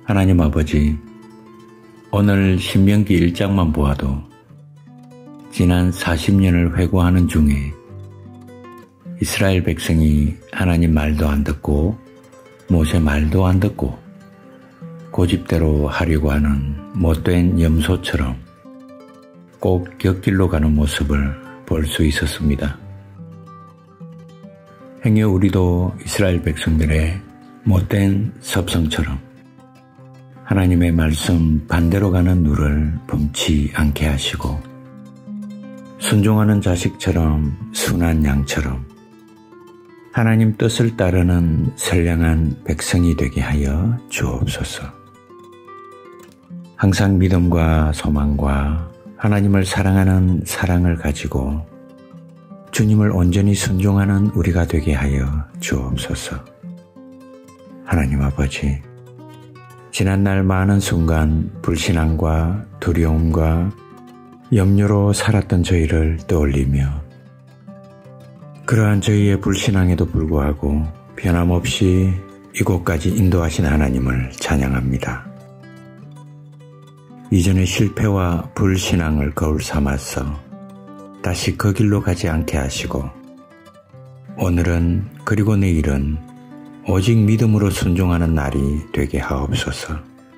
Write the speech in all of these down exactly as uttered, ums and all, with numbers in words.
하나님 아버지, 오늘 신명기 일 장만 보아도 지난 사십 년을 회고하는 중에 이스라엘 백성이 하나님 말도 안 듣고 모세 말도 안 듣고 고집대로 하려고 하는 못된 염소처럼 꼭 곁길로 가는 모습을 볼 수 있었습니다. 행여 우리도 이스라엘 백성들의 못된 섭성처럼 하나님의 말씀 반대로 가는 누를 품지 않게 하시고 순종하는 자식처럼 순한 양처럼 하나님 뜻을 따르는 선량한 백성이 되게 하여 주옵소서. 항상 믿음과 소망과 하나님을 사랑하는 사랑을 가지고 주님을 온전히 순종하는 우리가 되게 하여 주옵소서. 하나님 아버지, 지난날 많은 순간 불신앙과 두려움과 염려로 살았던 저희를 떠올리며 그러한 저희의 불신앙에도 불구하고 변함없이 이곳까지 인도하신 하나님을 찬양합니다. 이전의 실패와 불신앙을 거울 삼아서 다시 그 길로 가지 않게 하시고 오늘은 그리고 내일은 오직 믿음으로 순종하는 날이 되게 하옵소서.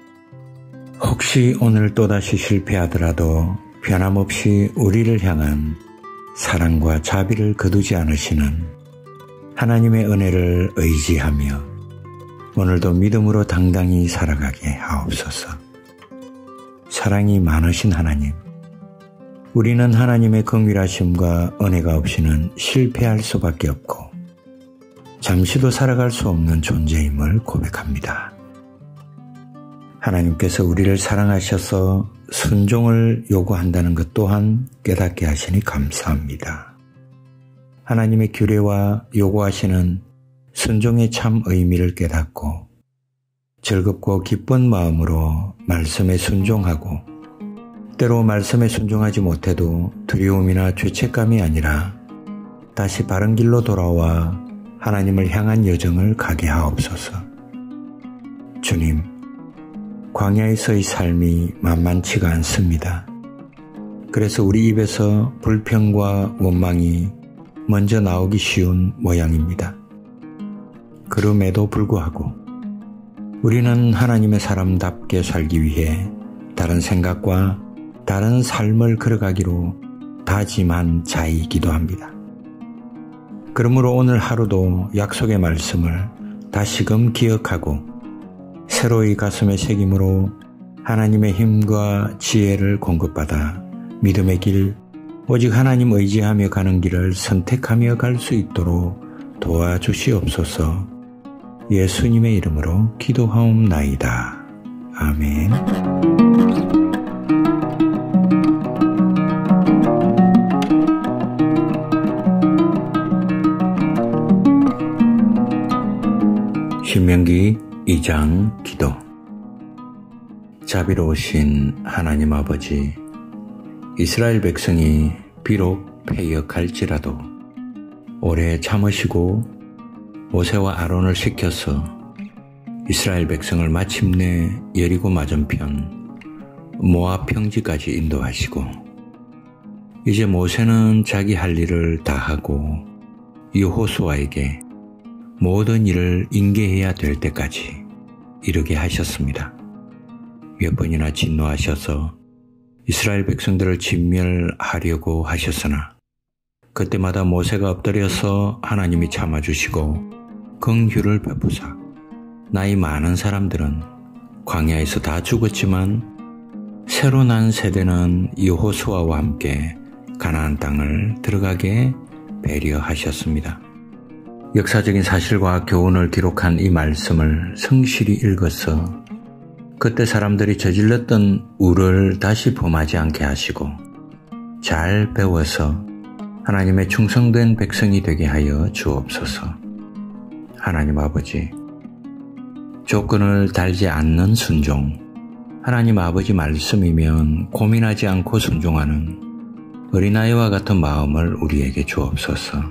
혹시 오늘 또다시 실패하더라도 변함없이 우리를 향한 사랑과 자비를 거두지 않으시는 하나님의 은혜를 의지하며 오늘도 믿음으로 당당히 살아가게 하옵소서. 사랑이 많으신 하나님, 우리는 하나님의 긍휼하심과 은혜가 없이는 실패할 수밖에 없고 잠시도 살아갈 수 없는 존재임을 고백합니다. 하나님께서 우리를 사랑하셔서 순종을 요구한다는 것 또한 깨닫게 하시니 감사합니다. 하나님의 규례와 요구하시는 순종의 참 의미를 깨닫고 즐겁고 기쁜 마음으로 말씀에 순종하고 때로 말씀에 순종하지 못해도 두려움이나 죄책감이 아니라 다시 바른 길로 돌아와 하나님을 향한 여정을 가게 하옵소서. 주님, 광야에서의 삶이 만만치가 않습니다. 그래서 우리 입에서 불평과 원망이 먼저 나오기 쉬운 모양입니다. 그럼에도 불구하고 우리는 하나님의 사람답게 살기 위해 다른 생각과 다른 삶을 걸어가기로 다짐한 자이기도 합니다. 그러므로 오늘 하루도 약속의 말씀을 다시금 기억하고 새로이 가슴에 새김으로 하나님의 힘과 지혜를 공급받아 믿음의 길, 오직 하나님 의지하며 가는 길을 선택하며 갈 수 있도록 도와주시옵소서. 예수님의 이름으로 기도하옵나이다. 아멘. 신명기 이 장 기도. 자비로우신 하나님 아버지, 이스라엘 백성이 비록 패역할지라도 오래 참으시고 모세와 아론을 시켜서 이스라엘 백성을 마침내 여리고 맞은편 모압 평지까지 인도하시고 이제 모세는 자기 할 일을 다 하고 여호수아에게 모든 일을 인계해야 될 때까지 이르게 하셨습니다. 몇 번이나 진노하셔서 이스라엘 백성들을 진멸하려고 하셨으나 그때마다 모세가 엎드려서 하나님이 참아주시고 긍휼을 베푸사 나이 많은 사람들은 광야에서 다 죽었지만 새로 난 세대는 여호수아와 함께 가나안 땅을 들어가게 배려하셨습니다. 역사적인 사실과 교훈을 기록한 이 말씀을 성실히 읽어서 그때 사람들이 저질렀던 우를 다시 범하지 않게 하시고 잘 배워서 하나님의 충성된 백성이 되게 하여 주옵소서. 하나님 아버지, 조건을 달지 않는 순종, 하나님 아버지 말씀이면 고민하지 않고 순종하는 어린아이와 같은 마음을 우리에게 주옵소서.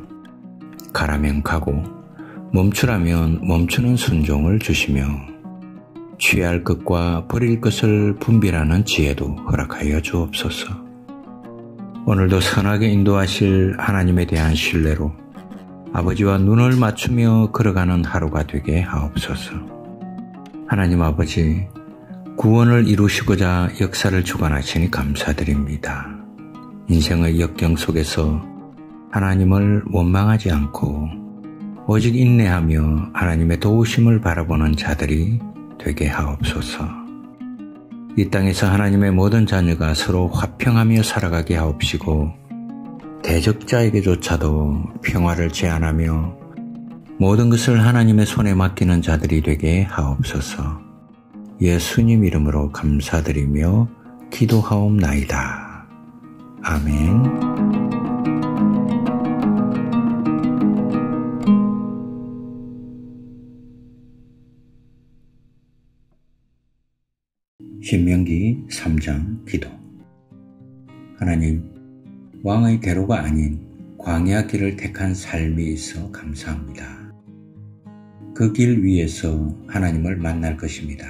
가라면 가고 멈추라면 멈추는 순종을 주시며 취할 것과 버릴 것을 분별하는 지혜도 허락하여 주옵소서. 오늘도 선하게 인도하실 하나님에 대한 신뢰로 아버지와 눈을 맞추며 걸어가는 하루가 되게 하옵소서. 하나님 아버지, 구원을 이루시고자 역사를 주관하시니 감사드립니다. 인생의 역경 속에서 하나님을 원망하지 않고 오직 인내하며 하나님의 도우심을 바라보는 자들이 되게 하옵소서. 이 땅에서 하나님의 모든 자녀가 서로 화평하며 살아가게 하옵시고 대적자에게조차도 평화를 제안하며 모든 것을 하나님의 손에 맡기는 자들이 되게 하옵소서. 예수님 이름으로 감사드리며 기도하옵나이다. 아멘. 신명기 삼 장 기도. 하나님, 왕의 대로가 아닌 광야 길을 택한 삶이 있어 감사합니다. 그 길 위에서 하나님을 만날 것입니다.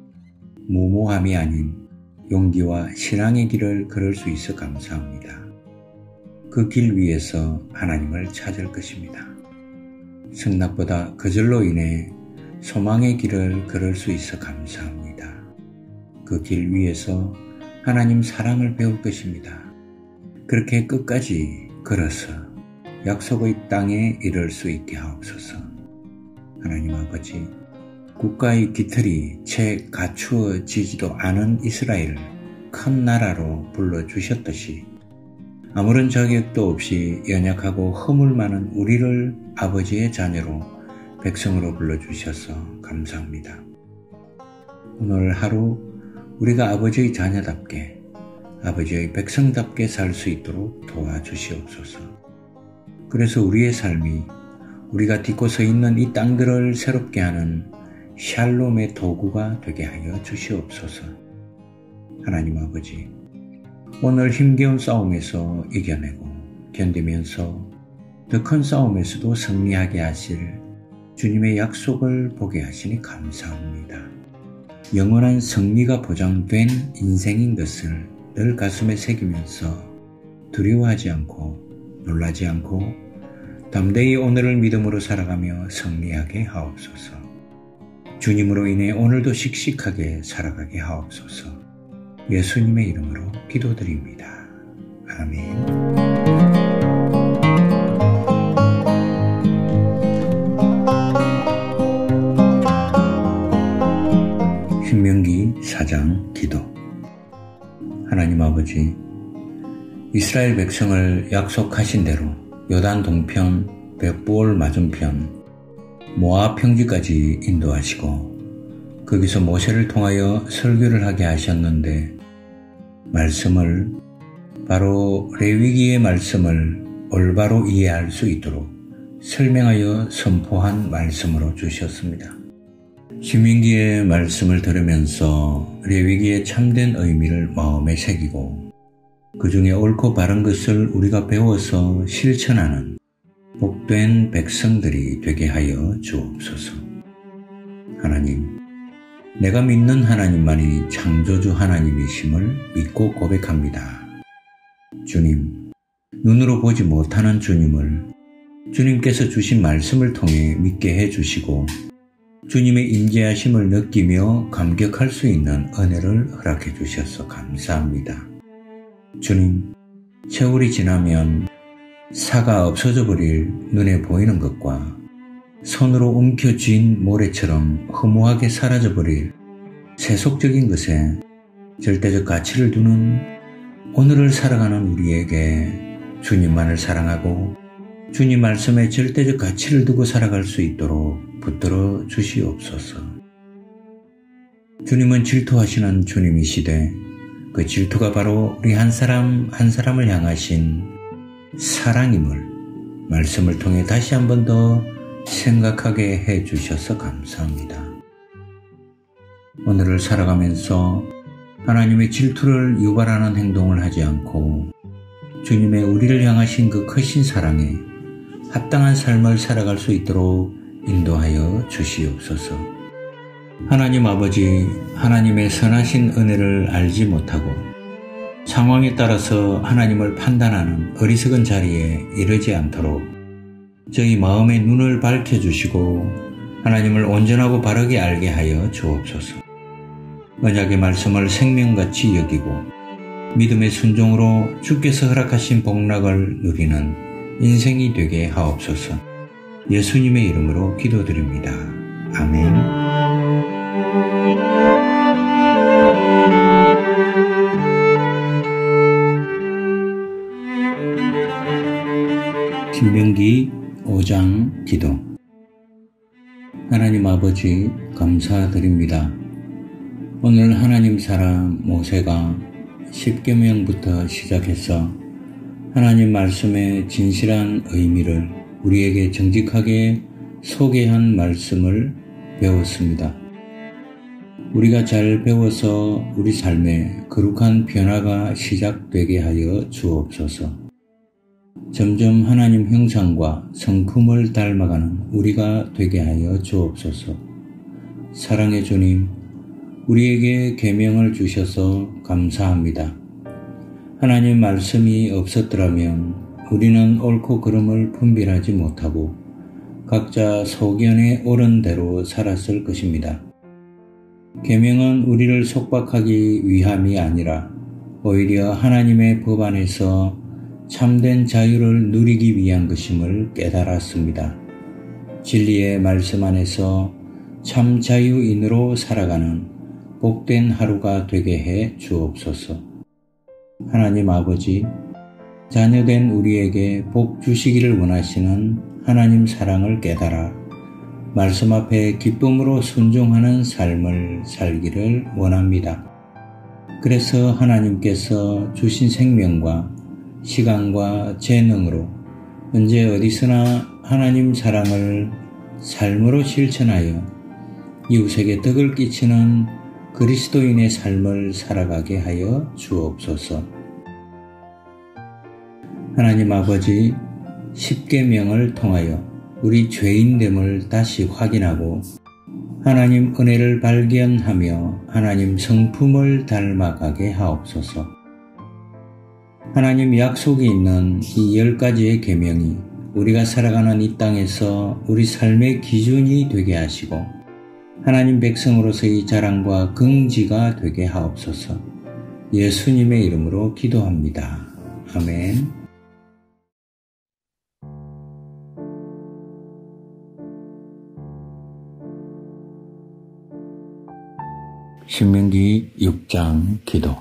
무모함이 아닌 용기와 신앙의 길을 걸을 수 있어 감사합니다. 그 길 위에서 하나님을 찾을 것입니다. 승낙보다 거절로 인해 소망의 길을 걸을 수 있어 감사합니다. 그 길 위에서 하나님 사랑을 배울 것입니다. 그렇게 끝까지 걸어서 약속의 땅에 이를 수 있게 하옵소서. 하나님 아버지, 국가의 깃털이 채 갖추어지지도 않은 이스라엘을 큰 나라로 불러주셨듯이 아무런 자격도 없이 연약하고 허물 많은 우리를 아버지의 자녀로 백성으로 불러주셔서 감사합니다. 오늘 하루 우리가 아버지의 자녀답게 아버지의 백성답게 살 수 있도록 도와주시옵소서. 그래서 우리의 삶이 우리가 딛고 서 있는 이 땅들을 새롭게 하는 샬롬의 도구가 되게 하여 주시옵소서. 하나님 아버지, 오늘 힘겨운 싸움에서 이겨내고 견디면서 더 큰 싸움에서도 승리하게 하실 주님의 약속을 보게 하시니 감사합니다. 영원한 승리가 보장된 인생인 것을 늘 가슴에 새기면서 두려워하지 않고 놀라지 않고 담대히 오늘을 믿음으로 살아가며 승리하게 하옵소서. 주님으로 인해 오늘도 씩씩하게 살아가게 하옵소서. 예수님의 이름으로 기도드립니다. 아멘. 신명기 사 장 기도. 하나님 아버지, 이스라엘 백성을 약속하신 대로 요단 동편, 벳부올 맞은편, 모압 평지까지 인도하시고 거기서 모세를 통하여 설교를 하게 하셨는데 말씀을, 바로 레위기의 말씀을 올바로 이해할 수 있도록 설명하여 선포한 말씀으로 주셨습니다. 신명기의 말씀을 들으면서 레위기의 참된 의미를 마음에 새기고 그 중에 옳고 바른 것을 우리가 배워서 실천하는 복된 백성들이 되게 하여 주옵소서. 하나님, 내가 믿는 하나님만이 창조주 하나님이심을 믿고 고백합니다. 주님, 눈으로 보지 못하는 주님을 주님께서 주신 말씀을 통해 믿게 해주시고 주님의 인자하심을 느끼며 감격할 수 있는 은혜를 허락해 주셔서 감사합니다. 주님, 세월이 지나면 사가 없어져 버릴 눈에 보이는 것과 손으로 움켜쥔 모래처럼 허무하게 사라져 버릴 세속적인 것에 절대적 가치를 두는 오늘을 살아가는 우리에게 주님만을 사랑하고 주님 말씀에 절대적 가치를 두고 살아갈 수 있도록 붙들어 주시옵소서. 주님은 질투하시는 주님이시되 그 질투가 바로 우리 한 사람 한 사람을 향하신 사랑임을 말씀을 통해 다시 한 번 더 생각하게 해 주셔서 감사합니다. 오늘을 살아가면서 하나님의 질투를 유발하는 행동을 하지 않고 주님의 우리를 향하신 그 크신 사랑에 합당한 삶을 살아갈 수 있도록 인도하여 주시옵소서. 하나님 아버지, 하나님의 선하신 은혜를 알지 못하고 상황에 따라서 하나님을 판단하는 어리석은 자리에 이르지 않도록 저희 마음의 눈을 밝혀주시고 하나님을 온전하고 바르게 알게 하여 주옵소서. 언약의 말씀을 생명같이 여기고 믿음의 순종으로 주께서 허락하신 복락을 누리는 인생이 되게 하옵소서. 예수님의 이름으로 기도드립니다. 아멘. 신명기 오 장 기도. 하나님 아버지, 감사드립니다. 오늘 하나님 사람 모세가 십계명부터 시작해서 하나님 말씀의 진실한 의미를 우리에게 정직하게 소개한 말씀을 배웠습니다. 우리가 잘 배워서 우리 삶에 거룩한 변화가 시작되게 하여 주옵소서. 점점 하나님 형상과 성품을 닮아가는 우리가 되게 하여 주옵소서. 사랑의 주님, 우리에게 계명을 주셔서 감사합니다. 하나님 말씀이 없었더라면 우리는 옳고 그름을 분별하지 못하고 각자 소견에 옳은 대로 살았을 것입니다. 계명은 우리를 속박하기 위함이 아니라 오히려 하나님의 법 안에서 참된 자유를 누리기 위한 것임을 깨달았습니다. 진리의 말씀 안에서 참 자유인으로 살아가는 복된 하루가 되게 해 주옵소서. 하나님 아버지, 자녀된 우리에게 복 주시기를 원하시는 하나님 사랑을 깨달아 말씀 앞에 기쁨으로 순종하는 삶을 살기를 원합니다. 그래서 하나님께서 주신 생명과 시간과 재능으로 언제 어디서나 하나님 사랑을 삶으로 실천하여 이웃에게 덕을 끼치는 그리스도인의 삶을 살아가게 하여 주옵소서. 하나님 아버지, 십계명을 통하여 우리 죄인됨을 다시 확인하고 하나님 은혜를 발견하며 하나님 성품을 닮아가게 하옵소서. 하나님 약속이 있는 이 열 가지의 계명이 우리가 살아가는 이 땅에서 우리 삶의 기준이 되게 하시고 하나님 백성으로서의 자랑과 긍지가 되게 하옵소서. 예수님의 이름으로 기도합니다. 아멘. 신명기 육 장 기도.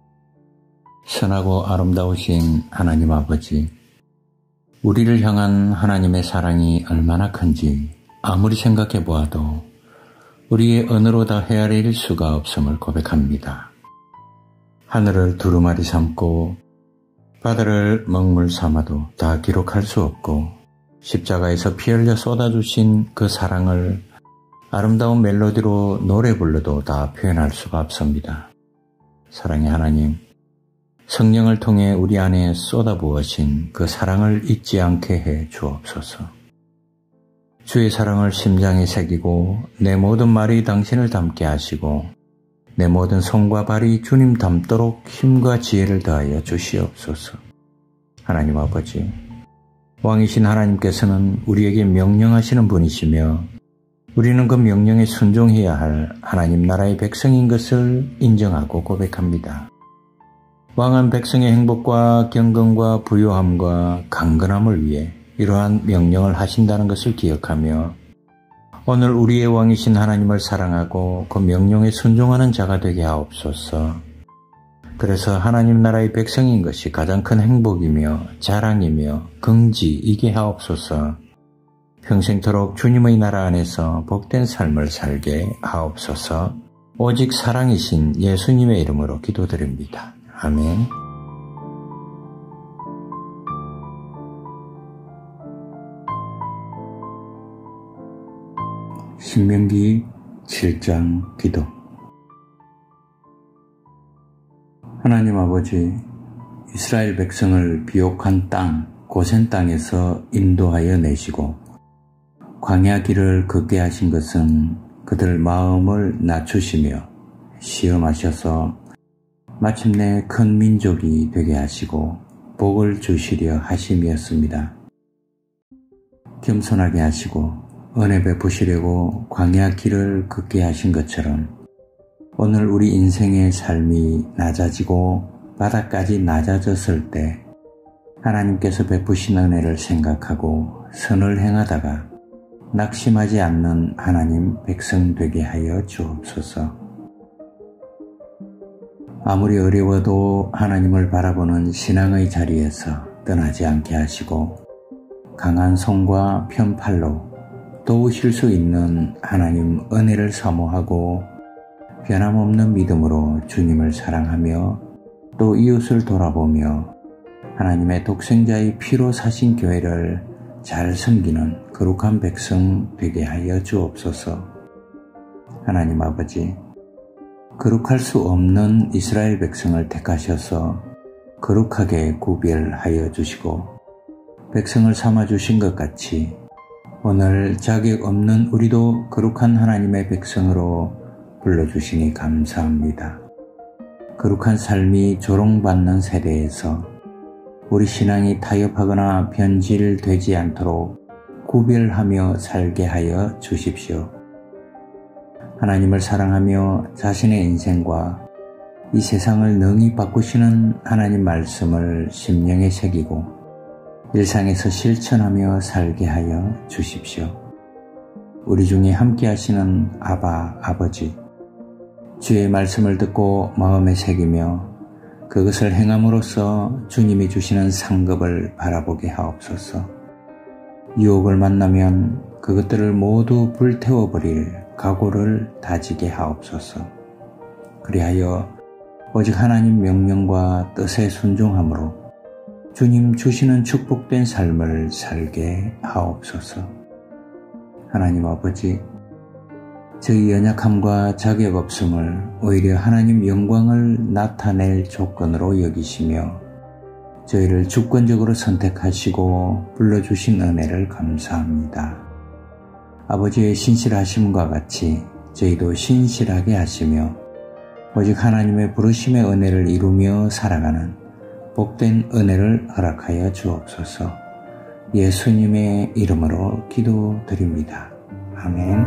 선하고 아름다우신 하나님 아버지, 우리를 향한 하나님의 사랑이 얼마나 큰지 아무리 생각해 보아도 우리의 언어로 다 헤아릴 수가 없음을 고백합니다. 하늘을 두루마리 삼고 바다를 먹물 삼아도 다 기록할 수 없고 십자가에서 피 흘려 쏟아주신 그 사랑을 아름다운 멜로디로 노래 불러도 다 표현할 수가 없습니다. 사랑의 하나님, 성령을 통해 우리 안에 쏟아부으신 그 사랑을 잊지 않게 해 주옵소서. 주의 사랑을 심장에 새기고 내 모든 말이 당신을 닮게 하시고 내 모든 손과 발이 주님 닮도록 힘과 지혜를 더하여 주시옵소서. 하나님 아버지, 왕이신 하나님께서는 우리에게 명령하시는 분이시며 우리는 그 명령에 순종해야 할 하나님 나라의 백성인 것을 인정하고 고백합니다. 왕은 백성의 행복과 경건과 부요함과 강건함을 위해 이러한 명령을 하신다는 것을 기억하며 오늘 우리의 왕이신 하나님을 사랑하고 그 명령에 순종하는 자가 되게 하옵소서. 그래서 하나님 나라의 백성인 것이 가장 큰 행복이며 자랑이며 긍지이게 하옵소서. 평생토록 주님의 나라 안에서 복된 삶을 살게 하옵소서. 오직 사랑이신 예수님의 이름으로 기도드립니다. 아멘. 신명기 칠 장 기도. 하나님 아버지, 이스라엘 백성을 비옥한 땅, 고센 땅에서 인도하여 내시고 광야 길을 걷게 하신 것은 그들 마음을 낮추시며 시험하셔서 마침내 큰 민족이 되게 하시고 복을 주시려 하심이었습니다. 겸손하게 하시고 은혜 베푸시려고 광야 길을 걷게 하신 것처럼 오늘 우리 인생의 삶이 낮아지고 바닥까지 낮아졌을 때 하나님께서 베푸신 은혜를 생각하고 선을 행하다가 낙심하지 않는 하나님 백성 되게 하여 주옵소서. 아무리 어려워도 하나님을 바라보는 신앙의 자리에서 떠나지 않게 하시고 강한 손과 편팔로 도우실 수 있는 하나님 은혜를 사모하고 변함없는 믿음으로 주님을 사랑하며 또 이웃을 돌아보며 하나님의 독생자의 피로 사신 교회를 잘 섬기는 거룩한 백성 되게 하여 주옵소서. 하나님 아버지, 거룩할 수 없는 이스라엘 백성을 택하셔서 거룩하게 구별하여 주시고 백성을 삼아주신 것 같이 오늘 자격 없는 우리도 거룩한 하나님의 백성으로 불러주시니 감사합니다. 거룩한 삶이 조롱받는 세대에서 우리 신앙이 타협하거나 변질되지 않도록 구별하며 살게 하여 주십시오. 하나님을 사랑하며 자신의 인생과 이 세상을 능히 바꾸시는 하나님 말씀을 심령에 새기고 일상에서 실천하며 살게 하여 주십시오. 우리 중에 함께 하시는 아바, 아버지, 주의 말씀을 듣고 마음에 새기며 그것을 행함으로써 주님이 주시는 상급을 바라보게 하옵소서. 유혹을 만나면 그것들을 모두 불태워버릴 각오를 다지게 하옵소서. 그리하여 오직 하나님 명령과 뜻에 순종함으로 주님 주시는 축복된 삶을 살게 하옵소서. 하나님 아버지, 저희 연약함과 자격 없음을 오히려 하나님 영광을 나타낼 조건으로 여기시며 저희를 주권적으로 선택하시고 불러주신 은혜를 감사합니다. 아버지의 신실하심과 같이 저희도 신실하게 하시며 오직 하나님의 부르심의 은혜를 이루며 살아가는 복된 은혜를 허락하여 주옵소서. 예수님의 이름으로 기도드립니다. 아멘.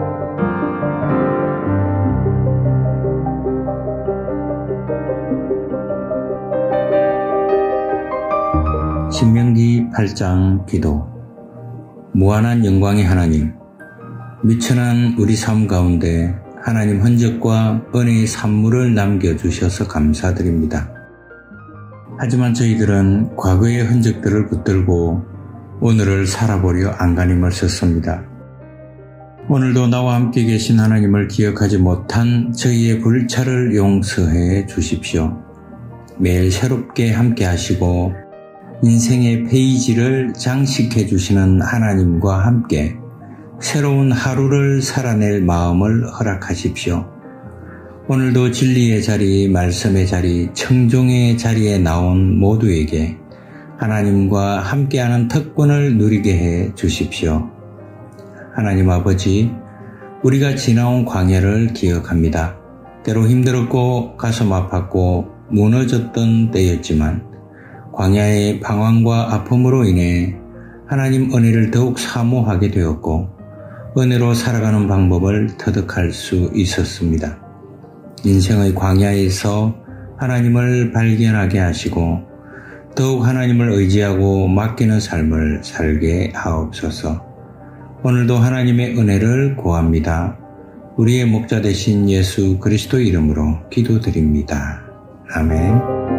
신명기 팔 장 기도. 무한한 영광의 하나님, 미천한 우리 삶 가운데 하나님 흔적과 은혜의 산물을 남겨주셔서 감사드립니다. 하지만 저희들은 과거의 흔적들을 붙들고 오늘을 살아보려 안간힘을 썼습니다. 오늘도 나와 함께 계신 하나님을 기억하지 못한 저희의 불찰을 용서해 주십시오. 매일 새롭게 함께 하시고 인생의 페이지를 장식해 주시는 하나님과 함께 새로운 하루를 살아낼 마음을 허락하십시오. 오늘도 진리의 자리, 말씀의 자리, 청종의 자리에 나온 모두에게 하나님과 함께하는 특권을 누리게 해 주십시오. 하나님 아버지, 우리가 지나온 광야를 기억합니다. 때로 힘들었고 가슴 아팠고 무너졌던 때였지만 광야의 방황과 아픔으로 인해 하나님 은혜를 더욱 사모하게 되었고 은혜로 살아가는 방법을 터득할 수 있었습니다. 인생의 광야에서 하나님을 발견하게 하시고 더욱 하나님을 의지하고 맡기는 삶을 살게 하옵소서. 오늘도 하나님의 은혜를 구합니다. 우리의 목자 되신 예수 그리스도 이름으로 기도드립니다. 아멘.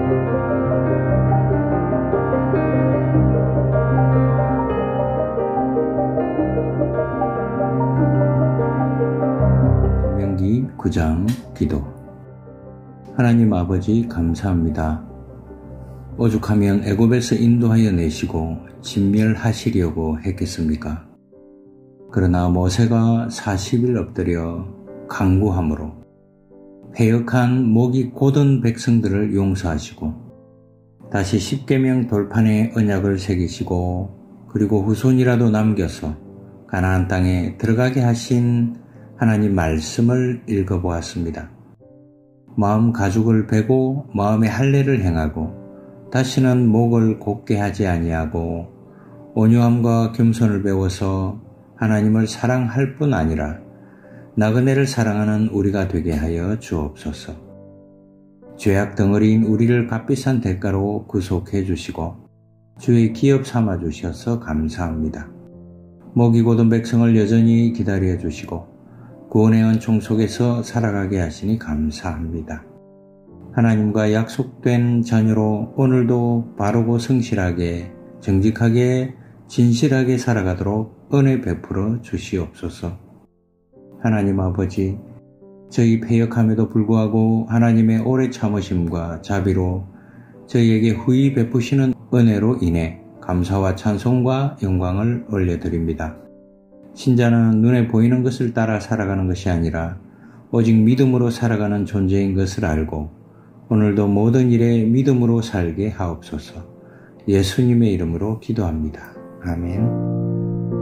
신명기 구 장 기도. 하나님 아버지 감사합니다. 오죽하면 애굽에서 인도하여 내시고 진멸하시려고 했겠습니까? 그러나 모세가 사십 일 엎드려 간구함으로 패역한 목이 곧은 백성들을 용서하시고 다시 십계명 돌판에 언약을 새기시고 그리고 후손이라도 남겨서 가나안 땅에 들어가게 하신 하나님 말씀을 읽어보았습니다. 마음 가죽을 베고 마음의 할례를 행하고 다시는 목을 곧게 하지 아니하고 온유함과 겸손을 배워서 하나님을 사랑할 뿐 아니라 나그네를 사랑하는 우리가 되게 하여 주옵소서. 죄악 덩어리인 우리를 값비싼 대가로 구속해 주시고 주의 기업 삼아 주셔서 감사합니다. 목이 곧은 백성을 여전히 기다려 주시고 구원의 은총 속에서 살아가게 하시니 감사합니다. 하나님과 약속된 자녀로 오늘도 바르고 성실하게 정직하게 진실하게 살아가도록 은혜 베풀어 주시옵소서. 하나님 아버지, 저희 패역함에도 불구하고 하나님의 오래 참으심과 자비로 저희에게 후히 베푸시는 은혜로 인해 감사와 찬송과 영광을 올려드립니다. 신자는 눈에 보이는 것을 따라 살아가는 것이 아니라 오직 믿음으로 살아가는 존재인 것을 알고 오늘도 모든 일에 믿음으로 살게 하옵소서. 예수님의 이름으로 기도합니다. 아멘.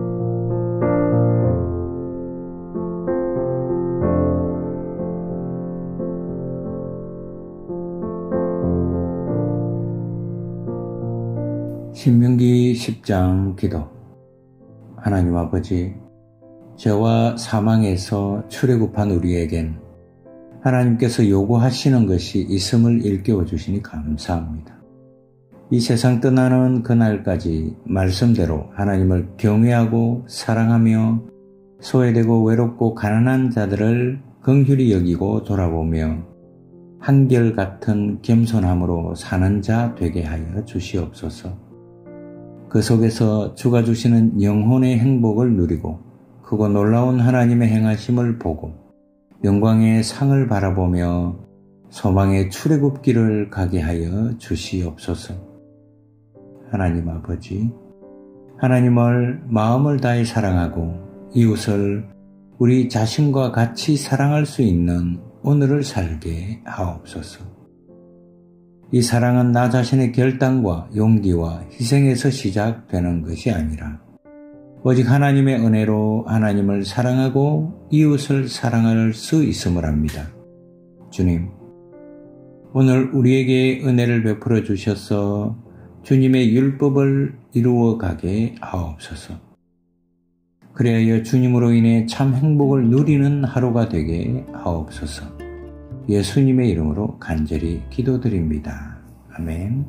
신명기 십 장 기도. 하나님 아버지, 죄와 사망에서 출애굽한 우리에겐 하나님께서 요구하시는 것이 있음을 일깨워 주시니 감사합니다. 이 세상 떠나는 그날까지 말씀대로 하나님을 경외하고 사랑하며 소외되고 외롭고 가난한 자들을 긍휼히 여기고 돌아보며 한결같은 겸손함으로 사는 자 되게 하여 주시옵소서. 그 속에서 주가 주시는 영혼의 행복을 누리고 크고 놀라운 하나님의 행하심을 보고 영광의 상을 바라보며 소망의 출애굽길을 가게 하여 주시옵소서. 하나님 아버지, 하나님을 마음을 다해 사랑하고 이웃을 우리 자신과 같이 사랑할 수 있는 오늘을 살게 하옵소서. 이 사랑은 나 자신의 결단과 용기와 희생에서 시작되는 것이 아니라 오직 하나님의 은혜로 하나님을 사랑하고 이웃을 사랑할 수 있음을 압니다. 주님, 오늘 우리에게 은혜를 베풀어 주셔서 주님의 율법을 이루어 가게 하옵소서. 그리하여 주님으로 인해 참 행복을 누리는 하루가 되게 하옵소서. 예수님의 이름으로 간절히 기도드립니다. 아멘.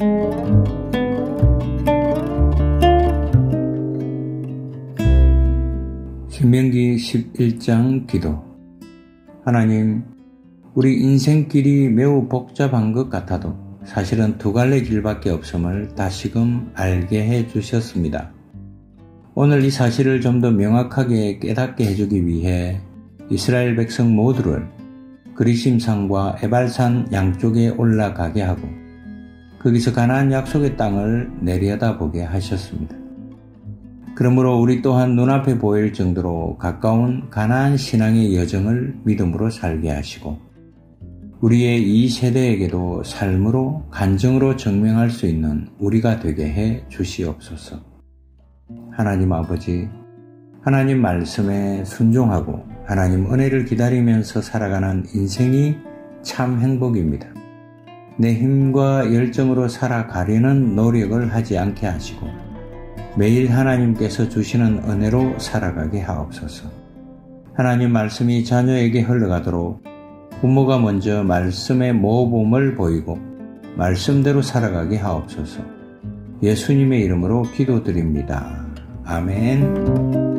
신명기 십일 장 기도. 하나님, 우리 인생길이 매우 복잡한 것 같아도 사실은 두 갈래 길밖에 없음을 다시금 알게 해 주셨습니다. 오늘 이 사실을 좀 더 명확하게 깨닫게 해주기 위해 이스라엘 백성 모두를 그리심산과 에발산 양쪽에 올라가게 하고 거기서 가나안 약속의 땅을 내려다보게 하셨습니다. 그러므로 우리 또한 눈앞에 보일 정도로 가까운 가나안 신앙의 여정을 믿음으로 살게 하시고 우리의 이 세대에게도 삶으로 간증으로 증명할 수 있는 우리가 되게 해 주시옵소서. 하나님 아버지, 하나님 말씀에 순종하고 하나님 은혜를 기다리면서 살아가는 인생이 참 행복입니다. 내 힘과 열정으로 살아가려는 노력을 하지 않게 하시고 매일 하나님께서 주시는 은혜로 살아가게 하옵소서. 하나님 말씀이 자녀에게 흘러가도록 부모가 먼저 말씀의 모범을 보이고 말씀대로 살아가게 하옵소서. 예수님의 이름으로 기도드립니다. 아멘.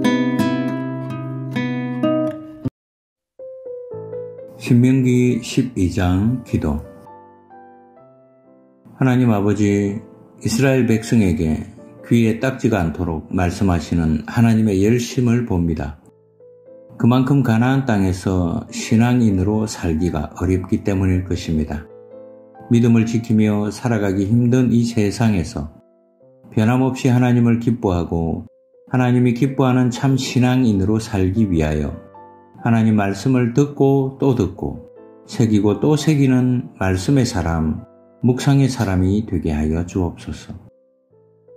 신명기 십이 장 기도. 하나님 아버지, 이스라엘 백성에게 귀에 딱지가 않도록 말씀하시는 하나님의 열심을 봅니다. 그만큼 가나안 땅에서 신앙인으로 살기가 어렵기 때문일 것입니다. 믿음을 지키며 살아가기 힘든 이 세상에서 변함없이 하나님을 기뻐하고 하나님이 기뻐하는 참 신앙인으로 살기 위하여 하나님 말씀을 듣고 또 듣고 새기고 또 새기는 말씀의 사람, 묵상의 사람이 되게 하여 주옵소서.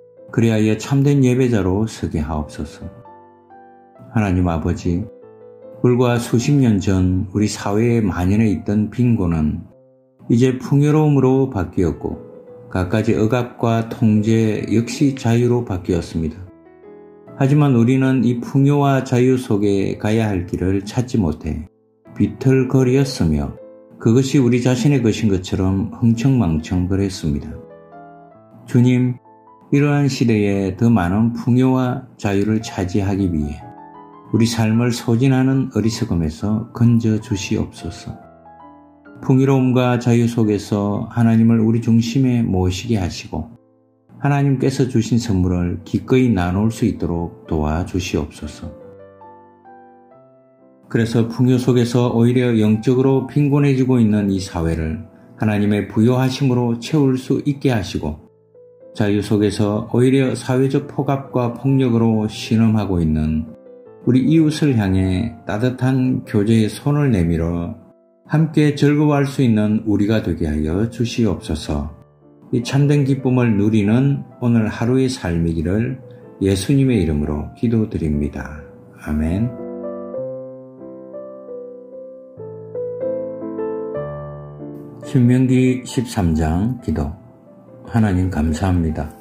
그리하여 참된 예배자로 서게 하옵소서. 하나님 아버지, 불과 수십 년 전 우리 사회에 만연해 있던 빈곤은 이제 풍요로움으로 바뀌었고 갖가지 억압과 통제 역시 자유로 바뀌었습니다. 하지만 우리는 이 풍요와 자유 속에 가야 할 길을 찾지 못해 비틀거리었으며 그것이 우리 자신의 것인 것처럼 흥청망청 그랬습니다. 주님, 이러한 시대에 더 많은 풍요와 자유를 차지하기 위해 우리 삶을 소진하는 어리석음에서 건져 주시옵소서. 풍요로움과 자유 속에서 하나님을 우리 중심에 모시게 하시고 하나님께서 주신 선물을 기꺼이 나눌 수 있도록 도와주시옵소서. 그래서 풍요 속에서 오히려 영적으로 빈곤해지고 있는 이 사회를 하나님의 부요하심으로 채울 수 있게 하시고 자유 속에서 오히려 사회적 폭압과 폭력으로 신음하고 있는 우리 이웃을 향해 따뜻한 교제의 손을 내밀어 함께 즐거워할 수 있는 우리가 되게 하여 주시옵소서. 이 참된 기쁨을 누리는 오늘 하루의 삶이기를 예수님의 이름으로 기도드립니다. 아멘. 신명기 십삼 장 기도. 하나님 감사합니다.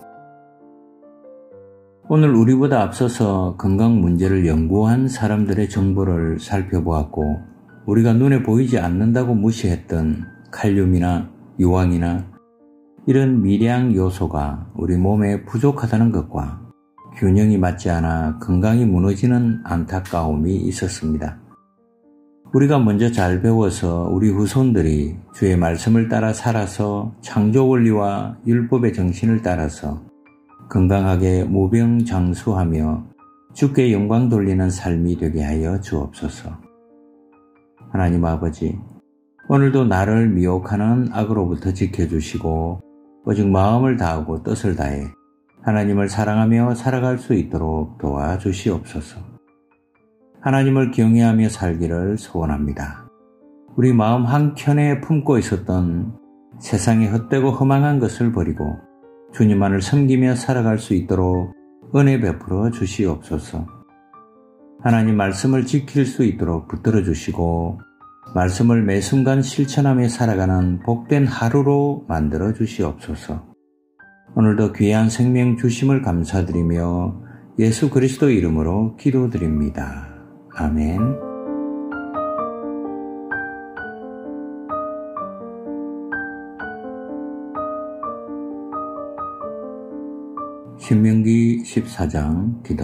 오늘 우리보다 앞서서 건강 문제를 연구한 사람들의 정보를 살펴보았고 우리가 눈에 보이지 않는다고 무시했던 칼륨이나 유황이나 이런 미량 요소가 우리 몸에 부족하다는 것과 균형이 맞지 않아 건강이 무너지는 안타까움이 있었습니다. 우리가 먼저 잘 배워서 우리 후손들이 주의 말씀을 따라 살아서 창조 원리와 율법의 정신을 따라서 건강하게 무병장수하며 주께 영광 돌리는 삶이 되게 하여 주옵소서. 하나님 아버지, 오늘도 나를 미혹하는 악으로부터 지켜주시고 오직 마음을 다하고 뜻을 다해 하나님을 사랑하며 살아갈 수 있도록 도와주시옵소서. 하나님을 경외하며 살기를 소원합니다. 우리 마음 한켠에 품고 있었던 세상의 헛되고 허망한 것을 버리고 주님만을 섬기며 살아갈 수 있도록 은혜 베풀어 주시옵소서. 하나님 말씀을 지킬 수 있도록 붙들어 주시고 말씀을 매 순간 실천하며 살아가는 복된 하루로 만들어 주시옵소서. 오늘도 귀한 생명 주심을 감사드리며 예수 그리스도 이름으로 기도드립니다. 아멘. 신명기 십사 장 기도.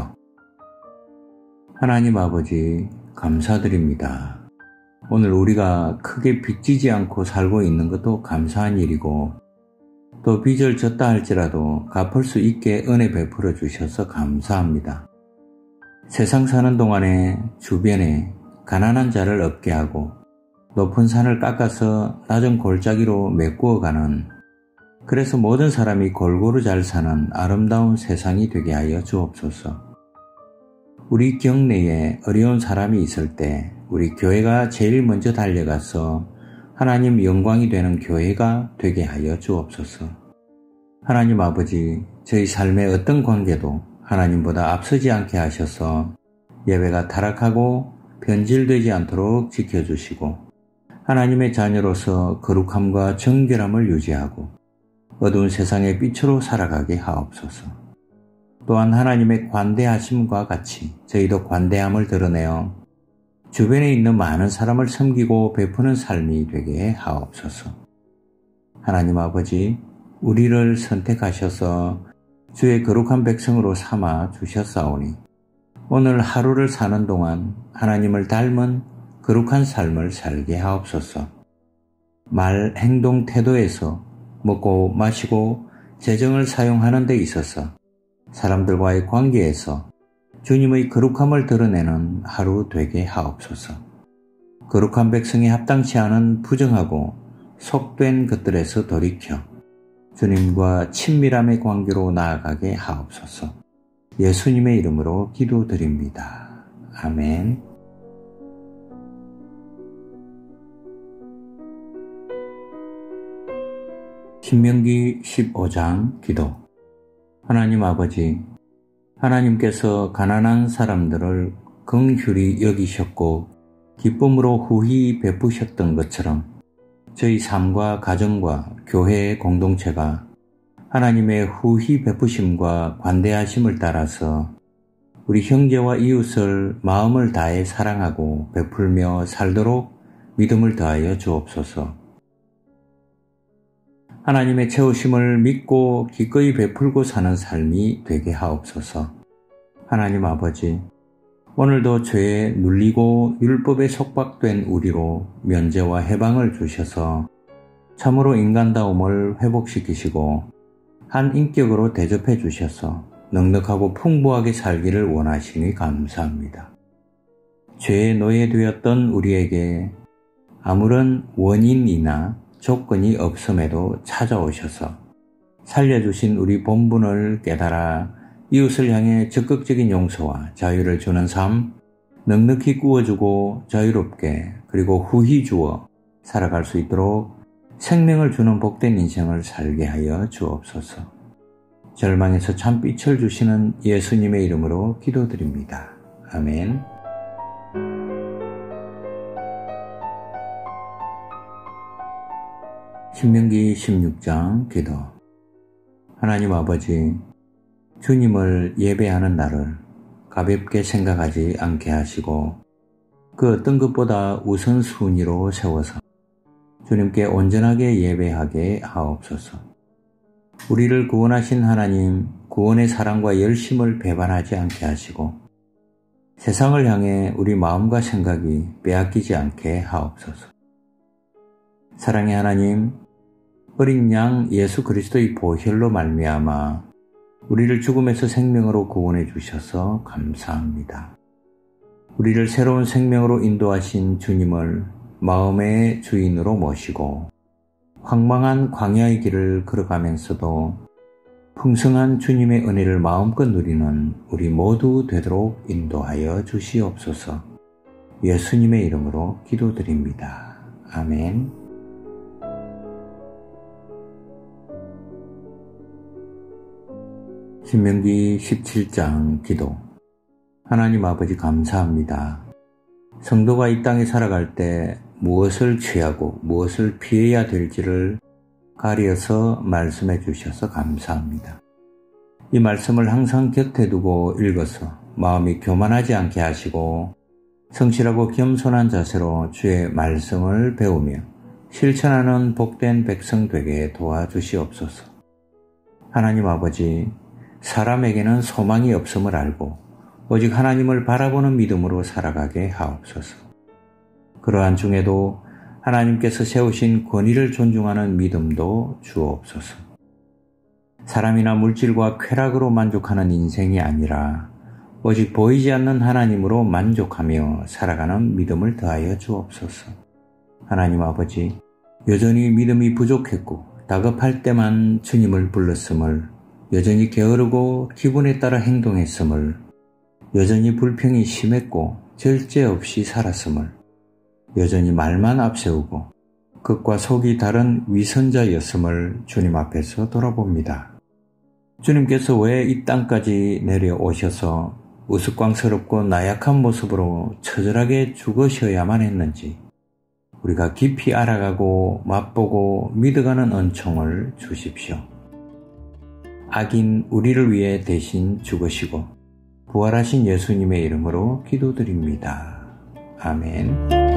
하나님 아버지 감사드립니다. 오늘 우리가 크게 빚지지 않고 살고 있는 것도 감사한 일이고 또 빚을 졌다 할지라도 갚을 수 있게 은혜 베풀어 주셔서 감사합니다. 세상 사는 동안에 주변에 가난한 자를 없게 하고 높은 산을 깎아서 낮은 골짜기로 메꾸어가는, 그래서 모든 사람이 골고루 잘 사는 아름다운 세상이 되게 하여 주옵소서. 우리 경내에 어려운 사람이 있을 때 우리 교회가 제일 먼저 달려가서 하나님 영광이 되는 교회가 되게 하여 주옵소서. 하나님 아버지, 저희 삶의 어떤 관계도 하나님보다 앞서지 않게 하셔서 예배가 타락하고 변질되지 않도록 지켜주시고 하나님의 자녀로서 거룩함과 정결함을 유지하고 어두운 세상의 빛으로 살아가게 하옵소서. 또한 하나님의 관대하심과 같이 저희도 관대함을 드러내어 주변에 있는 많은 사람을 섬기고 베푸는 삶이 되게 하옵소서. 하나님 아버지, 우리를 선택하셔서 주의 거룩한 백성으로 삼아 주셨사오니 오늘 하루를 사는 동안 하나님을 닮은 거룩한 삶을 살게 하옵소서. 말, 행동, 태도에서 먹고 마시고 재정을 사용하는 데 있어서 사람들과의 관계에서 주님의 거룩함을 드러내는 하루 되게 하옵소서. 거룩한 백성에 합당치 않은 부정하고 속된 것들에서 돌이켜 주님과 친밀함의 관계로 나아가게 하옵소서. 예수님의 이름으로 기도드립니다. 아멘. 신명기 십오 장 기도. 하나님 아버지, 하나님께서 가난한 사람들을 긍휼히 여기셨고 기쁨으로 후히 베푸셨던 것처럼 저희 삶과 가정과 교회의 공동체가 하나님의 후히 베푸심과 관대하심을 따라서 우리 형제와 이웃을 마음을 다해 사랑하고 베풀며 살도록 믿음을 더하여 주옵소서. 하나님의 채우심을 믿고 기꺼이 베풀고 사는 삶이 되게 하옵소서. 하나님 아버지, 오늘도 죄에 눌리고 율법에 속박된 우리로 면제와 해방을 주셔서 참으로 인간다움을 회복시키시고 한 인격으로 대접해 주셔서 넉넉하고 풍부하게 살기를 원하시니 감사합니다. 죄의 노예되었던 우리에게 아무런 원인이나 조건이 없음에도 찾아오셔서 살려주신 우리 본분을 깨달아 이웃을 향해 적극적인 용서와 자유를 주는 삶, 넉넉히 구워주고 자유롭게 그리고 후히 주어 살아갈 수 있도록 생명을 주는 복된 인생을 살게 하여 주옵소서. 절망에서 참빛을 주시는 예수님의 이름으로 기도드립니다. 아멘. 신명기 십육 장 기도. 하나님 아버지, 주님을 예배하는 나를 가볍게 생각하지 않게 하시고 그 어떤 것보다 우선순위로 세워서 주님께 온전하게 예배하게 하옵소서. 우리를 구원하신 하나님, 구원의 사랑과 열심을 배반하지 않게 하시고 세상을 향해 우리 마음과 생각이 빼앗기지 않게 하옵소서. 사랑의 하나님, 어린 양 예수 그리스도의 보혈로 말미암아 우리를 죽음에서 생명으로 구원해 주셔서 감사합니다. 우리를 새로운 생명으로 인도하신 주님을 마음의 주인으로 모시고 황망한 광야의 길을 걸어가면서도 풍성한 주님의 은혜를 마음껏 누리는 우리 모두 되도록 인도하여 주시옵소서. 예수님의 이름으로 기도드립니다. 아멘. 신명기 십칠 장 기도. 하나님 아버지 감사합니다. 성도가 이 땅에 살아갈 때 무엇을 취하고 무엇을 피해야 될지를 가려서 말씀해 주셔서 감사합니다. 이 말씀을 항상 곁에 두고 읽어서 마음이 교만하지 않게 하시고 성실하고 겸손한 자세로 주의 말씀을 배우며 실천하는 복된 백성 되게 도와주시옵소서. 하나님 아버지, 사람에게는 소망이 없음을 알고 오직 하나님을 바라보는 믿음으로 살아가게 하옵소서. 그러한 중에도 하나님께서 세우신 권위를 존중하는 믿음도 주옵소서. 사람이나 물질과 쾌락으로 만족하는 인생이 아니라 오직 보이지 않는 하나님으로 만족하며 살아가는 믿음을 더하여 주옵소서. 하나님 아버지, 여전히 믿음이 부족했고 다급할 때만 주님을 불렀음을, 여전히 게으르고 기분에 따라 행동했음을, 여전히 불평이 심했고 절제 없이 살았음을, 여전히 말만 앞세우고 겉과 속이 다른 위선자였음을 주님 앞에서 돌아봅니다. 주님께서 왜 이 땅까지 내려오셔서 우스꽝스럽고 나약한 모습으로 처절하게 죽으셔야만 했는지 우리가 깊이 알아가고 맛보고 믿어가는 은총을 주십시오. 악인 우리를 위해 대신 죽으시고 부활하신 예수님의 이름으로 기도드립니다. 아멘.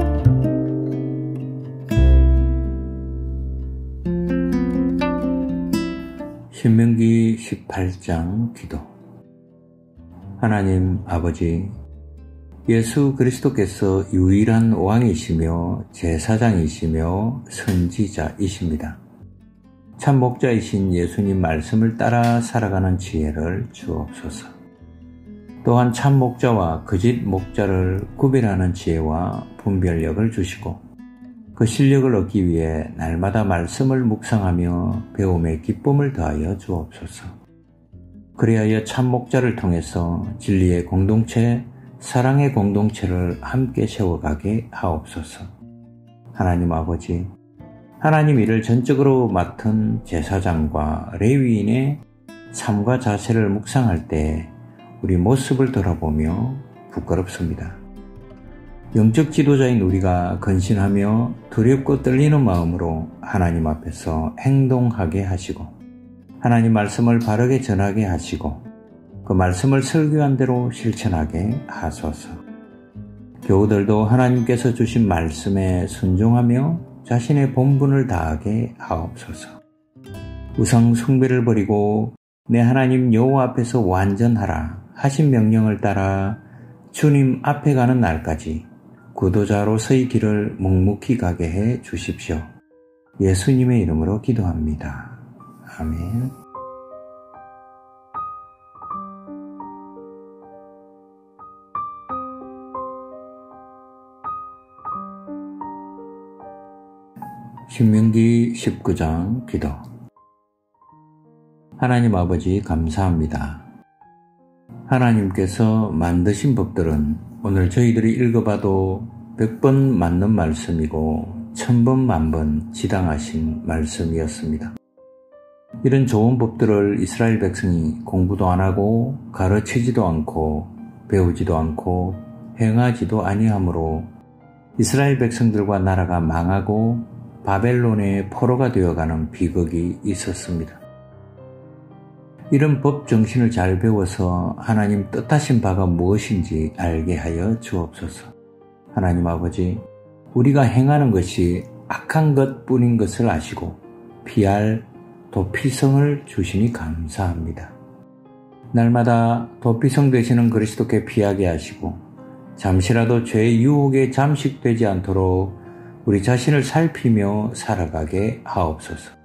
신명기 십팔 장 기도. 하나님 아버지, 예수 그리스도께서 유일한 왕이시며 제사장이시며 선지자이십니다. 참 목자이신 예수님 말씀을 따라 살아가는 지혜를 주옵소서. 또한 참 목자와 거짓 목자를 구별하는 지혜와 분별력을 주시고 그 실력을 얻기 위해 날마다 말씀을 묵상하며 배움의 기쁨을 더하여 주옵소서. 그리하여 참 목자를 통해서 진리의 공동체, 사랑의 공동체를 함께 세워가게 하옵소서. 하나님 아버지, 하나님 일을 전적으로 맡은 제사장과 레위인의 삶과 자세를 묵상할 때 우리 모습을 돌아보며 부끄럽습니다. 영적 지도자인 우리가 근신하며 두렵고 떨리는 마음으로 하나님 앞에서 행동하게 하시고 하나님 말씀을 바르게 전하게 하시고 그 말씀을 설교한 대로 실천하게 하소서. 교우들도 하나님께서 주신 말씀에 순종하며 자신의 본분을 다하게 하옵소서. 우상 숭배를 버리고 내 하나님 여호와 앞에서 완전하라 하신 명령을 따라 주님 앞에 가는 날까지 구도자로서의 길을 묵묵히 가게 해 주십시오. 예수님의 이름으로 기도합니다. 아멘. 신명기 십구 장 기도. 하나님 아버지 감사합니다. 하나님께서 만드신 법들은 오늘 저희들이 읽어봐도 백 번 맞는 말씀이고 천 번 만번 지당하신 말씀이었습니다. 이런 좋은 법들을 이스라엘 백성이 공부도 안 하고 가르치지도 않고 배우지도 않고 행하지도 아니하므로 이스라엘 백성들과 나라가 망하고 바벨론의 포로가 되어가는 비극이 있었습니다. 이런 법 정신을 잘 배워서 하나님 뜻하신 바가 무엇인지 알게 하여 주옵소서. 하나님 아버지, 우리가 행하는 것이 악한 것뿐인 것을 아시고 피할 도피성을 주시니 감사합니다. 날마다 도피성 되시는 그리스도께 피하게 하시고 잠시라도 죄의 유혹에 잠식되지 않도록 우리 자신을 살피며 살아가게 하옵소서.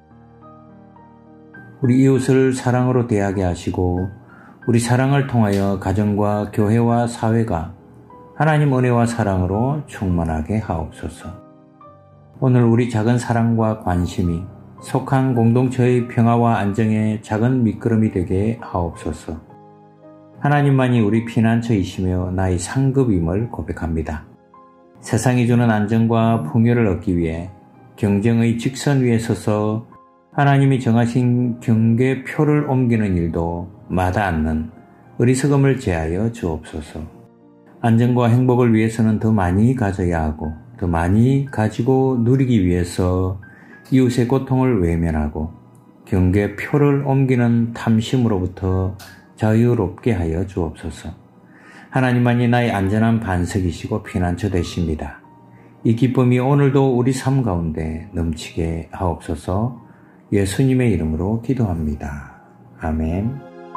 우리 이웃을 사랑으로 대하게 하시고 우리 사랑을 통하여 가정과 교회와 사회가 하나님 은혜와 사랑으로 충만하게 하옵소서. 오늘 우리 작은 사랑과 관심이 속한 공동체의 평화와 안정의 작은 밑거름이 되게 하옵소서. 하나님만이 우리 피난처이시며 나의 상급임을 고백합니다. 세상이 주는 안정과 풍요를 얻기 위해 경쟁의 직선 위에 서서 하나님이 정하신 경계표를 옮기는 일도 마다 않는 어리석음을 제하여 주옵소서. 안정과 행복을 위해서는 더 많이 가져야 하고 더 많이 가지고 누리기 위해서 이웃의 고통을 외면하고 경계표를 옮기는 탐심으로부터 자유롭게 하여 주옵소서. 하나님만이 나의 안전한 반석이시고 피난처 되십니다. 이 기쁨이 오늘도 우리 삶 가운데 넘치게 하옵소서. 예수님의 이름으로 기도합니다. 아멘.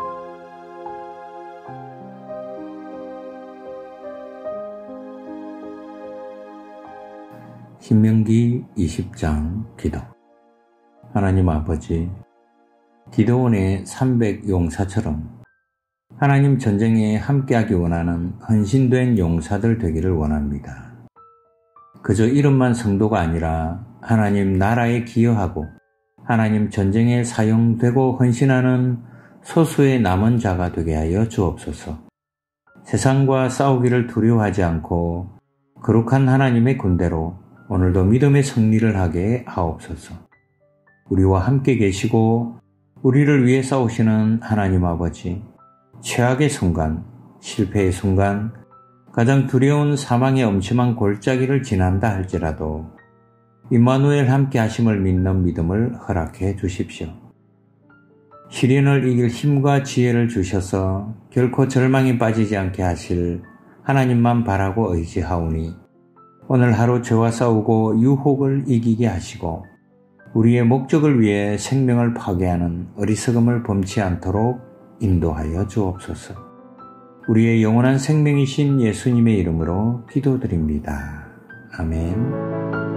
신명기 이십 장 기도. 하나님 아버지, 기드온의 삼백 용사처럼 하나님 전쟁에 함께하기 원하는 헌신된 용사들 되기를 원합니다. 그저 이름만 성도가 아니라 하나님 나라에 기여하고 하나님 전쟁에 사용되고 헌신하는 소수의 남은 자가 되게 하여 주옵소서. 세상과 싸우기를 두려워하지 않고 거룩한 하나님의 군대로 오늘도 믿음의 승리를 하게 하옵소서. 우리와 함께 계시고 우리를 위해 싸우시는 하나님 아버지, 최악의 순간, 실패의 순간, 가장 두려운 사망의 엄침한 골짜기를 지난다 할지라도 임마누엘 함께 하심을 믿는 믿음을 허락해 주십시오. 시련을 이길 힘과 지혜를 주셔서 결코 절망에 빠지지 않게 하실 하나님만 바라고 의지하오니 오늘 하루 저와 싸우고 유혹을 이기게 하시고 우리의 목적을 위해 생명을 파괴하는 어리석음을 범치 않도록 인도하여 주옵소서. 우리의 영원한 생명이신 예수님의 이름으로 기도드립니다. 아멘.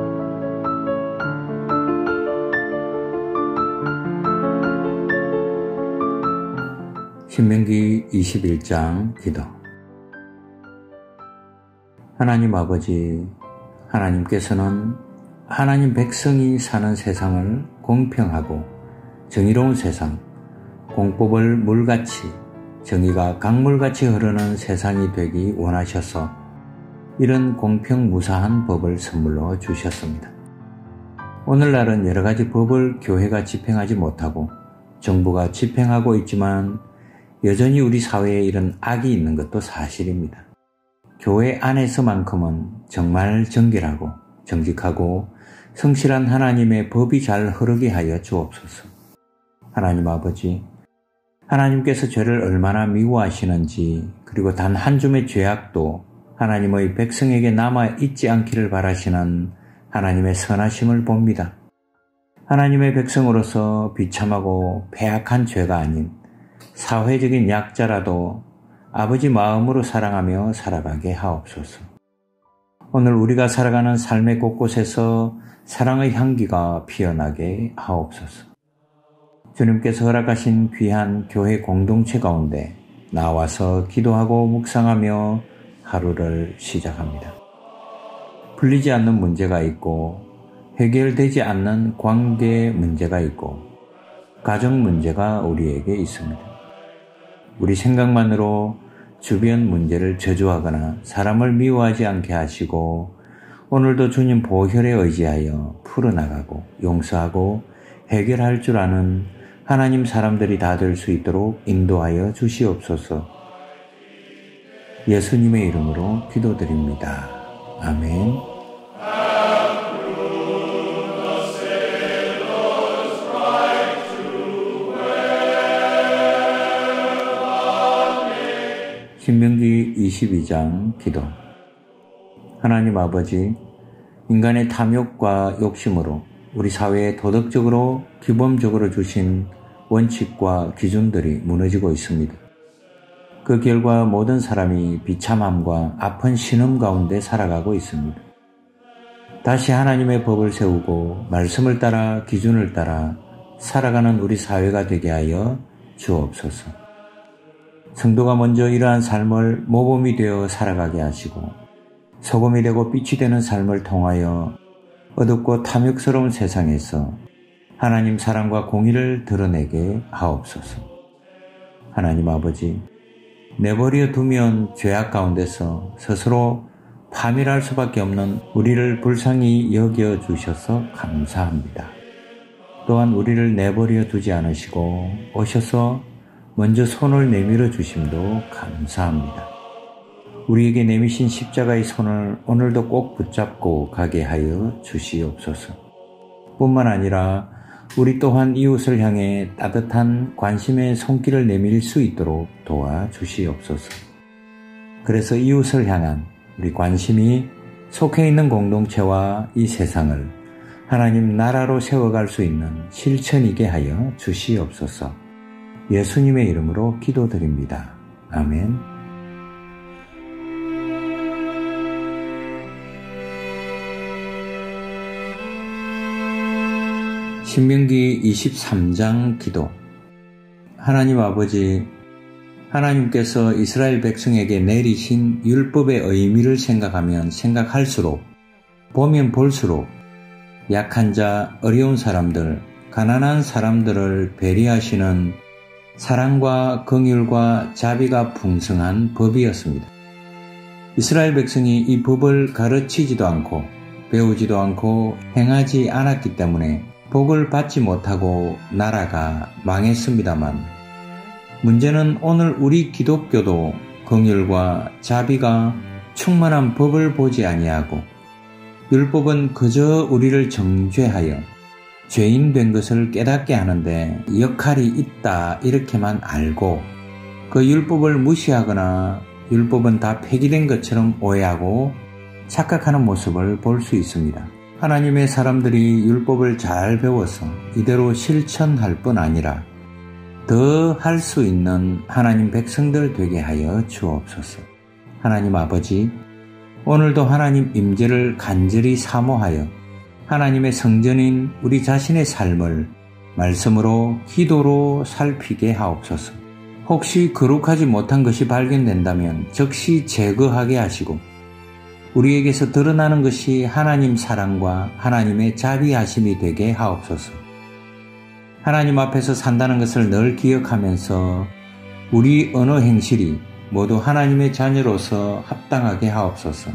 신명기 이십일 장 기도. 하나님 아버지, 하나님께서는 하나님 백성이 사는 세상을 공평하고 정의로운 세상, 공법을 물같이 정의가 강물같이 흐르는 세상이 되기 원하셔서 이런 공평무사한 법을 선물로 주셨습니다. 오늘날은 여러 가지 법을 교회가 집행하지 못하고 정부가 집행하고 있지만 여전히 우리 사회에 이런 악이 있는 것도 사실입니다. 교회 안에서만큼은 정말 정결하고 정직하고 성실한 하나님의 법이 잘 흐르게 하여 주옵소서. 하나님 아버지, 하나님께서 죄를 얼마나 미워하시는지, 그리고 단 한 줌의 죄악도 하나님의 백성에게 남아 있지 않기를 바라시는 하나님의 선하심을 봅니다. 하나님의 백성으로서 비참하고 패악한 죄가 아닌 사회적인 약자라도 아버지 마음으로 사랑하며 살아가게 하옵소서. 오늘 우리가 살아가는 삶의 곳곳에서 사랑의 향기가 피어나게 하옵소서. 주님께서 허락하신 귀한 교회 공동체 가운데 나와서 기도하고 묵상하며 하루를 시작합니다. 풀리지 않는 문제가 있고 해결되지 않는 관계 문제가 있고 가정 문제가 우리에게 있습니다. 우리 생각만으로 주변 문제를 저주하거나 사람을 미워하지 않게 하시고 오늘도 주님 보혈에 의지하여 풀어나가고 용서하고 해결할 줄 아는 하나님 사람들이 다 될 수 있도록 인도하여 주시옵소서. 예수님의 이름으로 기도드립니다. 아멘. 신명기 이십이 장 기도. 하나님 아버지, 인간의 탐욕과 욕심으로 우리 사회에 도덕적으로 기본적으로 주신 원칙과 기준들이 무너지고 있습니다. 그 결과 모든 사람이 비참함과 아픈 신음 가운데 살아가고 있습니다. 다시 하나님의 법을 세우고 말씀을 따라 기준을 따라 살아가는 우리 사회가 되게 하여 주옵소서. 성도가 먼저 이러한 삶을 모범이 되어 살아가게 하시고 소금이 되고 빛이 되는 삶을 통하여 어둡고 탐욕스러운 세상에서 하나님 사랑과 공의를 드러내게 하옵소서. 하나님 아버지, 내버려 두면 죄악 가운데서 스스로 파멸할 수밖에 없는 우리를 불쌍히 여겨주셔서 감사합니다. 또한 우리를 내버려 두지 않으시고 오셔서 먼저 손을 내밀어 주심도 감사합니다. 우리에게 내미신 십자가의 손을 오늘도 꼭 붙잡고 가게 하여 주시옵소서. 뿐만 아니라 우리 또한 이웃을 향해 따뜻한 관심의 손길을 내밀 수 있도록 도와주시옵소서. 그래서 이웃을 향한 우리 관심이 속해 있는 공동체와 이 세상을 하나님 나라로 세워갈 수 있는 실천이게 하여 주시옵소서. 예수님의 이름으로 기도드립니다. 아멘. 신명기 이십삼 장 기도. 하나님 아버지, 하나님께서 이스라엘 백성에게 내리신 율법의 의미를 생각하면 생각할수록, 보면 볼수록 약한 자, 어려운 사람들, 가난한 사람들을 배려하시는 사랑과 긍휼과 자비가 풍성한 법이었습니다. 이스라엘 백성이 이 법을 가르치지도 않고 배우지도 않고 행하지 않았기 때문에 복을 받지 못하고 나라가 망했습니다만, 문제는 오늘 우리 기독교도 긍휼과 자비가 충만한 법을 보지 아니하고 율법은 그저 우리를 정죄하여 죄인 된 것을 깨닫게 하는데 역할이 있다 이렇게만 알고 그 율법을 무시하거나 율법은 다 폐기된 것처럼 오해하고 착각하는 모습을 볼 수 있습니다. 하나님의 사람들이 율법을 잘 배워서 이대로 실천할 뿐 아니라 더 할 수 있는 하나님 백성들 되게 하여 주옵소서. 하나님 아버지, 오늘도 하나님 임재를 간절히 사모하여 하나님의 성전인 우리 자신의 삶을 말씀으로 기도로 살피게 하옵소서. 혹시 거룩하지 못한 것이 발견된다면 즉시 제거하게 하시고 우리에게서 드러나는 것이 하나님 사랑과 하나님의 자비하심이 되게 하옵소서. 하나님 앞에서 산다는 것을 늘 기억하면서 우리 언어 행실이 모두 하나님의 자녀로서 합당하게 하옵소서.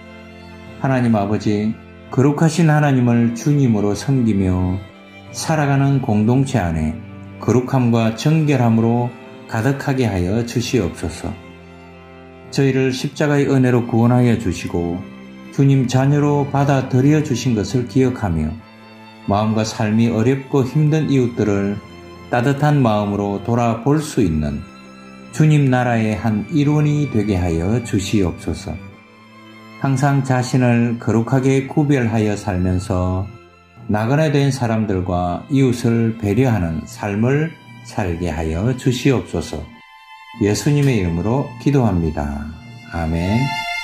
하나님 아버지, 거룩하신 하나님을 주님으로 섬기며 살아가는 공동체 안에 거룩함과 정결함으로 가득하게 하여 주시옵소서. 저희를 십자가의 은혜로 구원하여 주시고 주님 자녀로 받아들여 주신 것을 기억하며 마음과 삶이 어렵고 힘든 이웃들을 따뜻한 마음으로 돌아볼 수 있는 주님 나라의 한 일원이 되게 하여 주시옵소서. 항상 자신을 거룩하게 구별하여 살면서 나그네 된 사람들과 이웃을 배려하는 삶을 살게 하여 주시옵소서. 예수님의 이름으로 기도합니다. 아멘.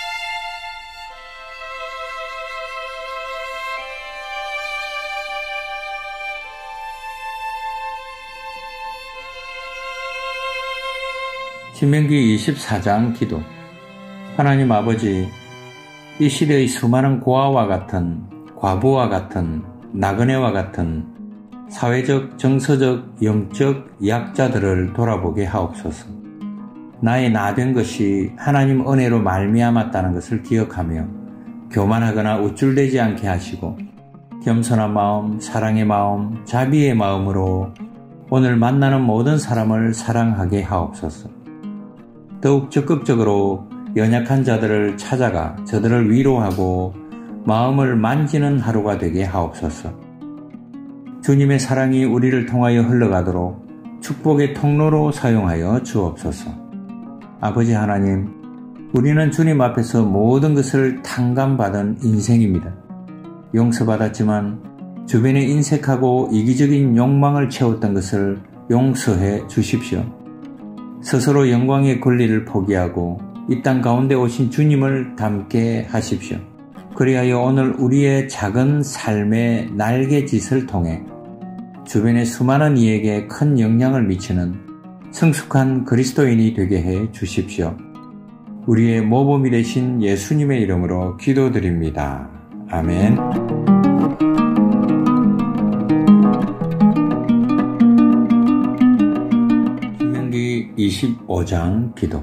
신명기 이십사 장 기도. 하나님 아버지, 이 시대의 수많은 고아와 같은, 과부와 같은, 나그네와 같은 사회적, 정서적, 영적 약자들을 돌아보게 하옵소서. 나의 나된 것이 하나님 은혜로 말미암았다는 것을 기억하며 교만하거나 우쭐대지 않게 하시고 겸손한 마음, 사랑의 마음, 자비의 마음으로 오늘 만나는 모든 사람을 사랑하게 하옵소서. 더욱 적극적으로 연약한 자들을 찾아가 저들을 위로하고 마음을 만지는 하루가 되게 하옵소서. 주님의 사랑이 우리를 통하여 흘러가도록 축복의 통로로 사용하여 주옵소서. 아버지 하나님, 우리는 주님 앞에서 모든 것을 탕감받은 인생입니다. 용서받았지만 주변에 인색하고 이기적인 욕망을 채웠던 것을 용서해 주십시오. 스스로 영광의 권리를 포기하고 이 땅 가운데 오신 주님을 닮게 하십시오. 그리하여 오늘 우리의 작은 삶의 날개짓을 통해 주변의 수많은 이에게 큰 영향을 미치는 성숙한 그리스도인이 되게 해 주십시오. 우리의 모범이 되신 예수님의 이름으로 기도드립니다. 아멘. 신명기 이십오 장 기도.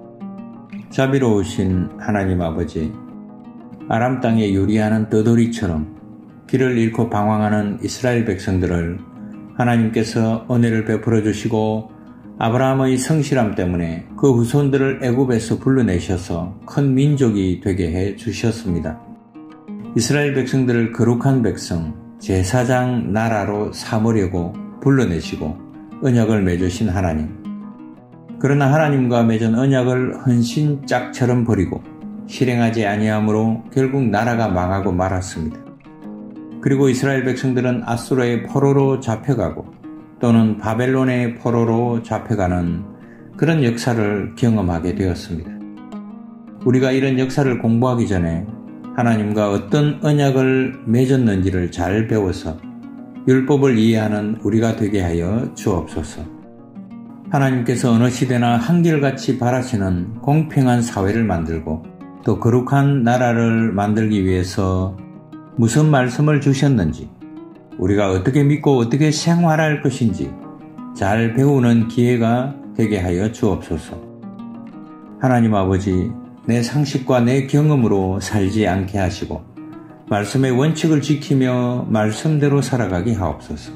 자비로우신 하나님 아버지, 아람 땅에 유리하는 떠돌이처럼 길을 잃고 방황하는 이스라엘 백성들을 하나님께서 은혜를 베풀어 주시고 아브라함의 성실함 때문에 그 후손들을 애굽에서 불러내셔서 큰 민족이 되게 해 주셨습니다. 이스라엘 백성들을 거룩한 백성, 제사장 나라로 삼으려고 불러내시고 언약을 맺으신 하나님. 그러나 하나님과 맺은 언약을 헌신짝처럼 버리고 실행하지 아니함으로 결국 나라가 망하고 말았습니다. 그리고 이스라엘 백성들은 아수르의 포로로 잡혀가고 또는 바벨론의 포로로 잡혀가는 그런 역사를 경험하게 되었습니다. 우리가 이런 역사를 공부하기 전에 하나님과 어떤 언약을 맺었는지를 잘 배워서 율법을 이해하는 우리가 되게 하여 주옵소서. 하나님께서 어느 시대나 한결같이 바라시는 공평한 사회를 만들고 또 거룩한 나라를 만들기 위해서 무슨 말씀을 주셨는지, 우리가 어떻게 믿고 어떻게 생활할 것인지 잘 배우는 기회가 되게 하여 주옵소서. 하나님 아버지, 내 상식과 내 경험으로 살지 않게 하시고 말씀의 원칙을 지키며 말씀대로 살아가게 하옵소서.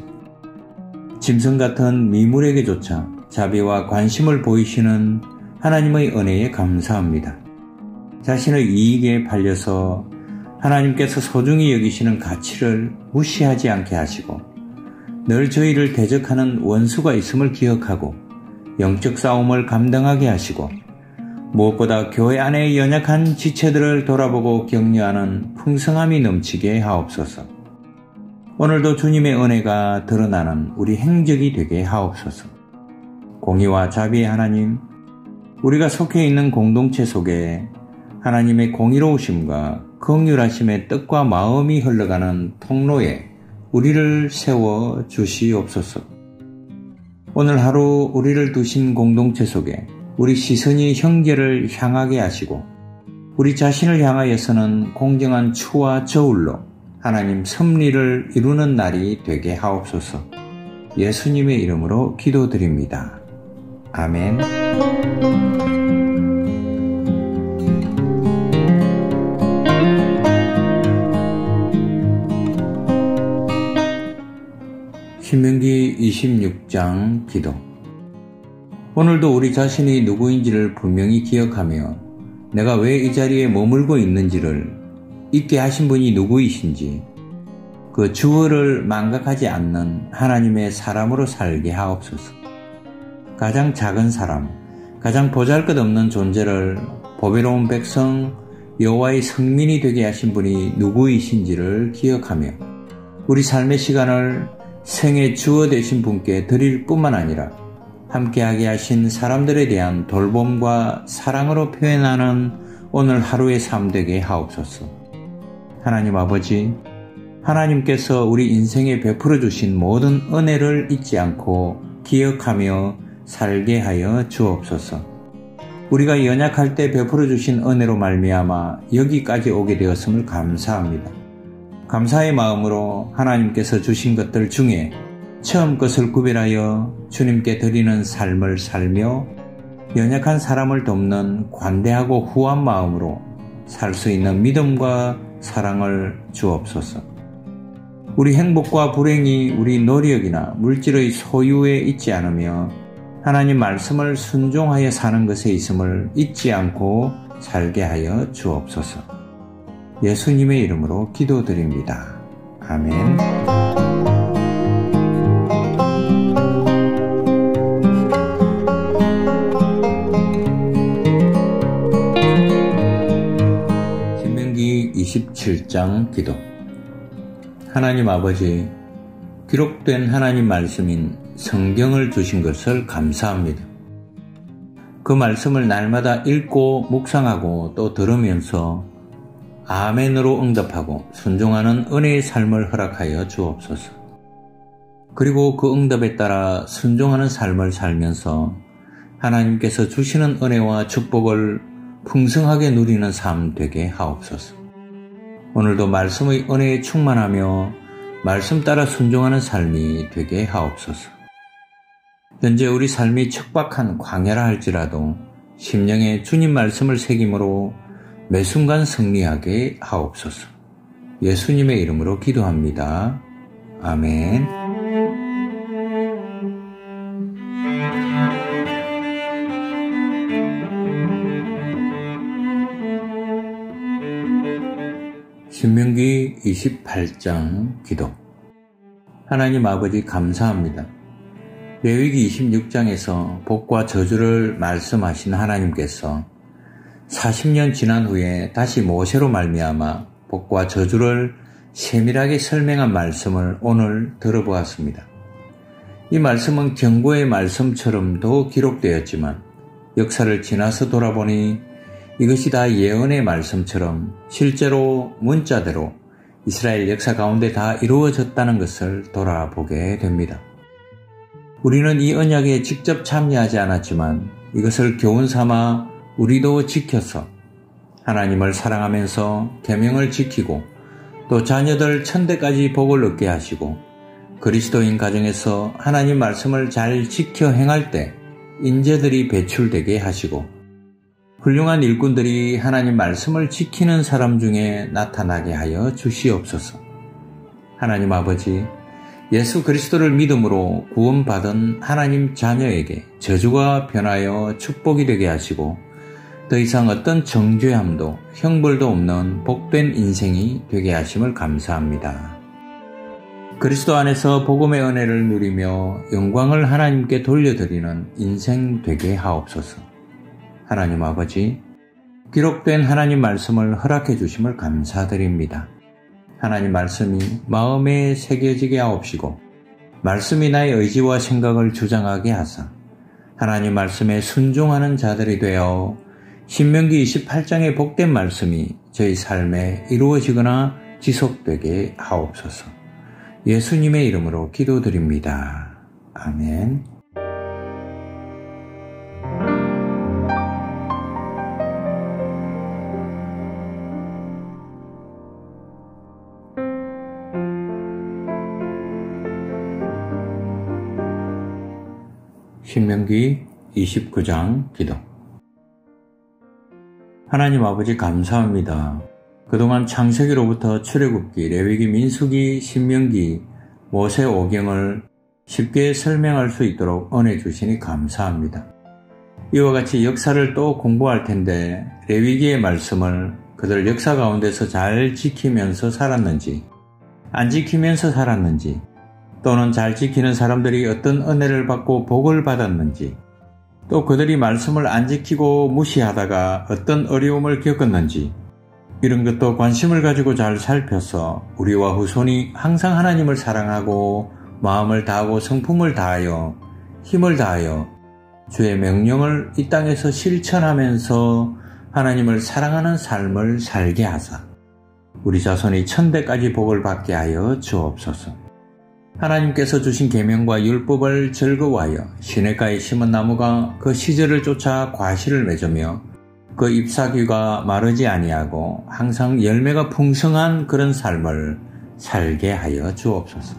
짐승 같은 미물에게조차 자비와 관심을 보이시는 하나님의 은혜에 감사합니다. 자신의 이익에 팔려서 하나님께서 소중히 여기시는 가치를 무시하지 않게 하시고 늘 저희를 대적하는 원수가 있음을 기억하고 영적 싸움을 감당하게 하시고 무엇보다 교회 안의 연약한 지체들을 돌아보고 격려하는 풍성함이 넘치게 하옵소서. 오늘도 주님의 은혜가 드러나는 우리 행적이 되게 하옵소서. 공의와 자비의 하나님, 우리가 속해 있는 공동체 속에 하나님의 공의로우심과 긍휼하심의 뜻과 마음이 흘러가는 통로에 우리를 세워 주시옵소서. 오늘 하루 우리를 두신 공동체 속에 우리 시선이 형제를 향하게 하시고 우리 자신을 향하여서는 공정한 추와 저울로 하나님 섭리를 이루는 날이 되게 하옵소서. 예수님의 이름으로 기도드립니다. 아멘. 신명기 이십육 장 기도. 오늘도 우리 자신이 누구인지를 분명히 기억하며 내가 왜 이 자리에 머물고 있는지를 있게 하신 분이 누구이신지 그 주어를 망각하지 않는 하나님의 사람으로 살게 하옵소서. 가장 작은 사람, 가장 보잘것없는 존재를 보배로운 백성 여호와의 성민이 되게 하신 분이 누구이신지를 기억하며 우리 삶의 시간을 생의 주어 되신 분께 드릴 뿐만 아니라 함께하게 하신 사람들에 대한 돌봄과 사랑으로 표현하는 오늘 하루의 삶 되게 하옵소서. 하나님 아버지, 하나님께서 우리 인생에 베풀어 주신 모든 은혜를 잊지 않고 기억하며 살게 하여 주옵소서. 우리가 연약할 때 베풀어 주신 은혜로 말미암아 여기까지 오게 되었음을 감사합니다. 감사의 마음으로 하나님께서 주신 것들 중에 처음 것을 구별하여 주님께 드리는 삶을 살며 연약한 사람을 돕는 관대하고 후한 마음으로 살 수 있는 믿음과 사랑을 주옵소서. 우리 행복과 불행이 우리 노력이나 물질의 소유에 있지 않으며 하나님 말씀을 순종하여 사는 것에 있음을 잊지 않고 살게 하여 주옵소서. 예수님의 이름으로 기도드립니다. 아멘. 신명기 이십칠 장 기도. 하나님 아버지, 기록된 하나님 말씀인 성경을 주신 것을 감사합니다. 그 말씀을 날마다 읽고 묵상하고 또 들으면서 아멘으로 응답하고 순종하는 은혜의 삶을 허락하여 주옵소서. 그리고 그 응답에 따라 순종하는 삶을 살면서 하나님께서 주시는 은혜와 축복을 풍성하게 누리는 삶 되게 하옵소서. 오늘도 말씀의 은혜에 충만하며 말씀 따라 순종하는 삶이 되게 하옵소서. 현재 우리 삶이 척박한 광야라 할지라도 심령에 주님 말씀을 새김으로 매 순간 승리하게 하옵소서. 예수님의 이름으로 기도합니다. 아멘. 신명기 이십팔 장 기도. 하나님 아버지 감사합니다. 레위기 이십육 장에서 복과 저주를 말씀하신 하나님께서 사십 년 지난 후에 다시 모세로 말미암아 복과 저주를 세밀하게 설명한 말씀을 오늘 들어보았습니다. 이 말씀은 경고의 말씀처럼도 기록되었지만 역사를 지나서 돌아보니 이것이 다 예언의 말씀처럼 실제로 문자대로 이스라엘 역사 가운데 다 이루어졌다는 것을 돌아보게 됩니다. 우리는 이 언약에 직접 참여하지 않았지만 이것을 교훈 삼아 우리도 지켜서 하나님을 사랑하면서 계명을 지키고 또 자녀들 천대까지 복을 얻게 하시고 그리스도인 가정에서 하나님 말씀을 잘 지켜 행할 때 인재들이 배출되게 하시고 훌륭한 일꾼들이 하나님 말씀을 지키는 사람 중에 나타나게 하여 주시옵소서. 하나님 아버지, 예수 그리스도를 믿음으로 구원받은 하나님 자녀에게 저주가 변하여 축복이 되게 하시고 더 이상 어떤 정죄함도 형벌도 없는 복된 인생이 되게 하심을 감사합니다. 그리스도 안에서 복음의 은혜를 누리며 영광을 하나님께 돌려드리는 인생 되게 하옵소서. 하나님 아버지, 기록된 하나님 말씀을 허락해 주심을 감사드립니다. 하나님 말씀이 마음에 새겨지게 하옵시고 말씀이 나의 의지와 생각을 주장하게 하사 하나님 말씀에 순종하는 자들이 되어 신명기 이십팔 장의 복된 말씀이 저희 삶에 이루어지거나 지속되게 하옵소서. 예수님의 이름으로 기도드립니다. 아멘. 신명기 이십구 장 기도. 하나님 아버지 감사합니다. 그동안 창세기로부터 출애굽기, 레위기, 민수기, 신명기, 모세 오경을 쉽게 설명할 수 있도록 은혜 주시니 감사합니다. 이와 같이 역사를 또 공부할 텐데 레위기의 말씀을 그들 역사 가운데서 잘 지키면서 살았는지, 안 지키면서 살았는지, 또는 잘 지키는 사람들이 어떤 은혜를 받고 복을 받았는지, 또 그들이 말씀을 안 지키고 무시하다가 어떤 어려움을 겪었는지, 이런 것도 관심을 가지고 잘 살펴서 우리와 후손이 항상 하나님을 사랑하고 마음을 다하고 성품을 다하여 힘을 다하여 주의 명령을 이 땅에서 실천하면서 하나님을 사랑하는 삶을 살게 하사 우리 자손이 천대까지 복을 받게 하여 주옵소서. 하나님께서 주신 계명과 율법을 즐거워하여 시냇가에 심은 나무가 그 시절을 쫓아 과실을 맺으며 그 잎사귀가 마르지 아니하고 항상 열매가 풍성한 그런 삶을 살게 하여 주옵소서.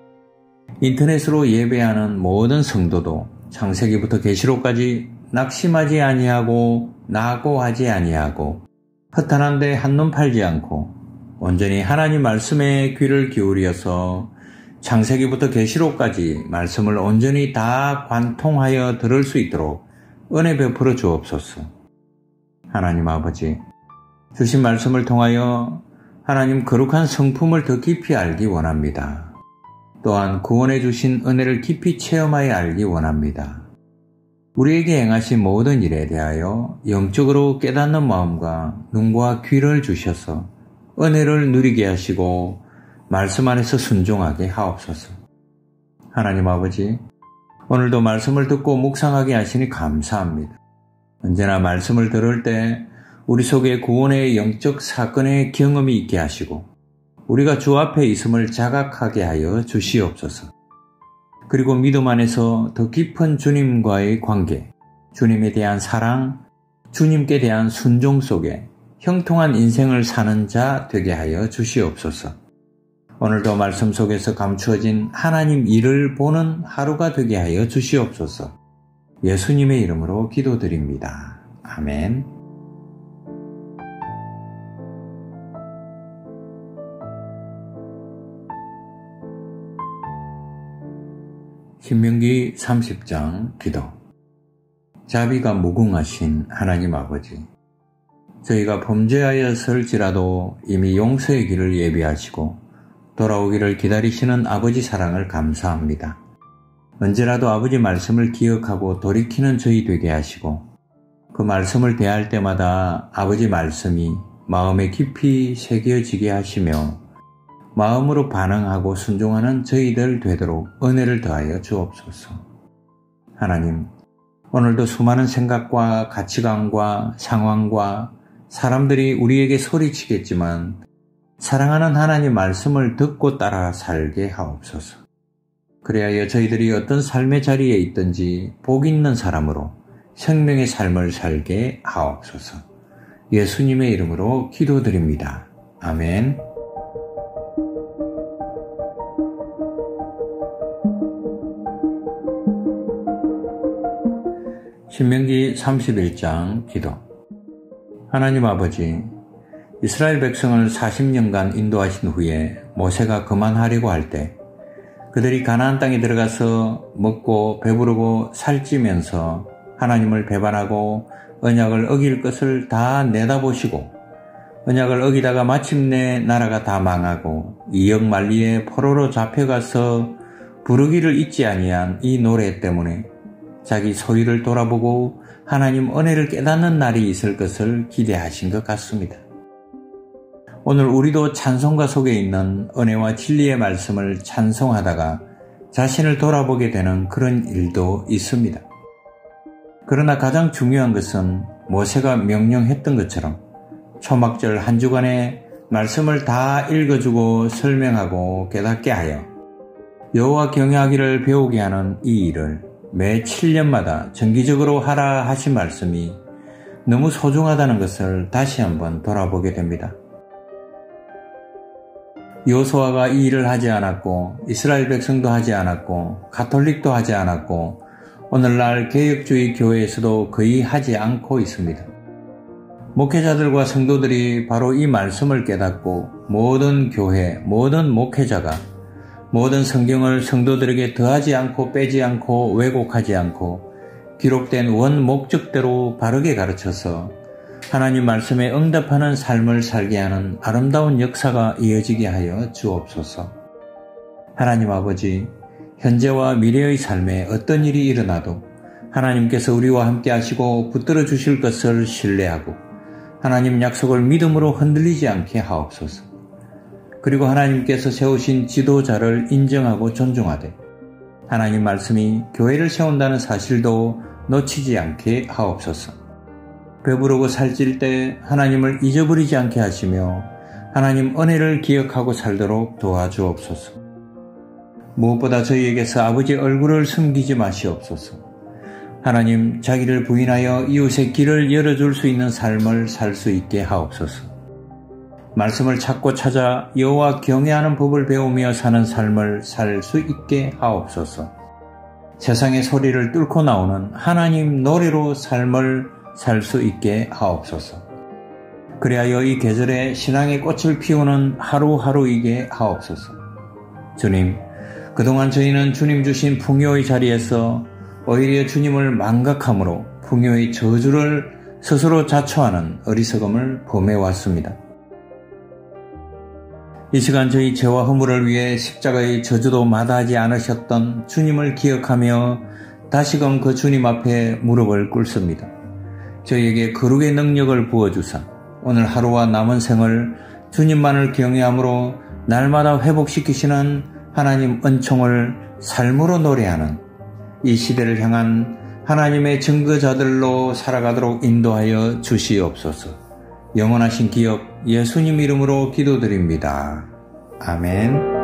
인터넷으로 예배하는 모든 성도도 창세기부터 계시록까지 낙심하지 아니하고 낙오하지 아니하고 허탄한데 한눈 팔지 않고 온전히 하나님 말씀에 귀를 기울여서 창세기부터 계시록까지 말씀을 온전히 다 관통하여 들을 수 있도록 은혜 베풀어 주옵소서. 하나님 아버지, 주신 말씀을 통하여 하나님 거룩한 성품을 더 깊이 알기 원합니다. 또한 구원해 주신 은혜를 깊이 체험하여 알기 원합니다. 우리에게 행하신 모든 일에 대하여 영적으로 깨닫는 마음과 눈과 귀를 주셔서 은혜를 누리게 하시고 말씀 안에서 순종하게 하옵소서. 하나님 아버지, 오늘도 말씀을 듣고 묵상하게 하시니 감사합니다. 언제나 말씀을 들을 때 우리 속에 구원의 영적 사건의 경험이 있게 하시고 우리가 주 앞에 있음을 자각하게 하여 주시옵소서. 그리고 믿음 안에서 더 깊은 주님과의 관계, 주님에 대한 사랑, 주님께 대한 순종 속에 형통한 인생을 사는 자 되게 하여 주시옵소서. 오늘도 말씀 속에서 감추어진 하나님 일을 보는 하루가 되게 하여 주시옵소서. 예수님의 이름으로 기도드립니다. 아멘. 신명기 삼십 장 기도. 자비가 무궁하신 하나님 아버지, 저희가 범죄하였을지라도 이미 용서의 길을 예비하시고 돌아오기를 기다리시는 아버지 사랑을 감사합니다. 언제라도 아버지 말씀을 기억하고 돌이키는 저희 되게 하시고 그 말씀을 대할 때마다 아버지 말씀이 마음에 깊이 새겨지게 하시며 마음으로 반응하고 순종하는 저희들 되도록 은혜를 더하여 주옵소서. 하나님, 오늘도 수많은 생각과 가치관과 상황과 사람들이 우리에게 소리치겠지만 사랑하는 하나님 말씀을 듣고 따라 살게 하옵소서. 그래야 저희들이 어떤 삶의 자리에 있든지 복 있는 사람으로 생명의 삶을 살게 하옵소서. 예수님의 이름으로 기도드립니다. 아멘. 신명기 삼십일 장 기도. 하나님 아버지, 이스라엘 백성을 사십 년간 인도하신 후에 모세가 그만하려고 할 때 그들이 가나안 땅에 들어가서 먹고 배부르고 살찌면서 하나님을 배반하고 언약을 어길 것을 다 내다보시고 언약을 어기다가 마침내 나라가 다 망하고 이역만리에 포로로 잡혀가서 부르기를 잊지 아니한 이 노래 때문에 자기 소리를 돌아보고 하나님 은혜를 깨닫는 날이 있을 것을 기대하신 것 같습니다. 오늘 우리도 찬송가 속에 있는 은혜와 진리의 말씀을 찬송하다가 자신을 돌아보게 되는 그런 일도 있습니다. 그러나 가장 중요한 것은 모세가 명령했던 것처럼 초막절 한 주간에 말씀을 다 읽어주고 설명하고 깨닫게 하여 여호와 경외하기를 배우게 하는 이 일을 매 칠 년마다 정기적으로 하라 하신 말씀이 너무 소중하다는 것을 다시 한번 돌아보게 됩니다. 여호수아가 이 일을 하지 않았고 이스라엘 백성도 하지 않았고 가톨릭도 하지 않았고 오늘날 개혁주의 교회에서도 거의 하지 않고 있습니다. 목회자들과 성도들이 바로 이 말씀을 깨닫고 모든 교회, 모든 목회자가 모든 성경을 성도들에게 더하지 않고 빼지 않고 왜곡하지 않고 기록된 원 목적대로 바르게 가르쳐서 하나님 말씀에 응답하는 삶을 살게 하는 아름다운 역사가 이어지게 하여 주옵소서. 하나님 아버지, 현재와 미래의 삶에 어떤 일이 일어나도 하나님께서 우리와 함께 하시고 붙들어 주실 것을 신뢰하고 하나님 약속을 믿음으로 흔들리지 않게 하옵소서. 그리고 하나님께서 세우신 지도자를 인정하고 존중하되 하나님 말씀이 교회를 세운다는 사실도 놓치지 않게 하옵소서. 배부르고 살찔 때 하나님을 잊어버리지 않게 하시며 하나님 은혜를 기억하고 살도록 도와주옵소서. 무엇보다 저희에게서 아버지의 얼굴을 숨기지 마시옵소서. 하나님, 자기를 부인하여 이웃의 길을 열어줄 수 있는 삶을 살 수 있게 하옵소서. 말씀을 찾고 찾아 여호와 경외하는 법을 배우며 사는 삶을 살 수 있게 하옵소서. 세상의 소리를 뚫고 나오는 하나님 노래로 삶을 살 수 있게 하옵소서. 그리하여 이 계절에 신앙의 꽃을 피우는 하루하루이게 하옵소서. 주님, 그동안 저희는 주님 주신 풍요의 자리에서 오히려 주님을 망각함으로 풍요의 저주를 스스로 자초하는 어리석음을 범해왔습니다. 이 시간 저희 죄와 허물을 위해 십자가의 저주도 마다하지 않으셨던 주님을 기억하며 다시금 그 주님 앞에 무릎을 꿇습니다. 저희에게 거룩의 능력을 부어주사 오늘 하루와 남은 생을 주님만을 경외함으로 날마다 회복시키시는 하나님 은총을 삶으로 노래하는 이 시대를 향한 하나님의 증거자들로 살아가도록 인도하여 주시옵소서. 영원하신 기업 예수님 이름으로 기도드립니다. 아멘.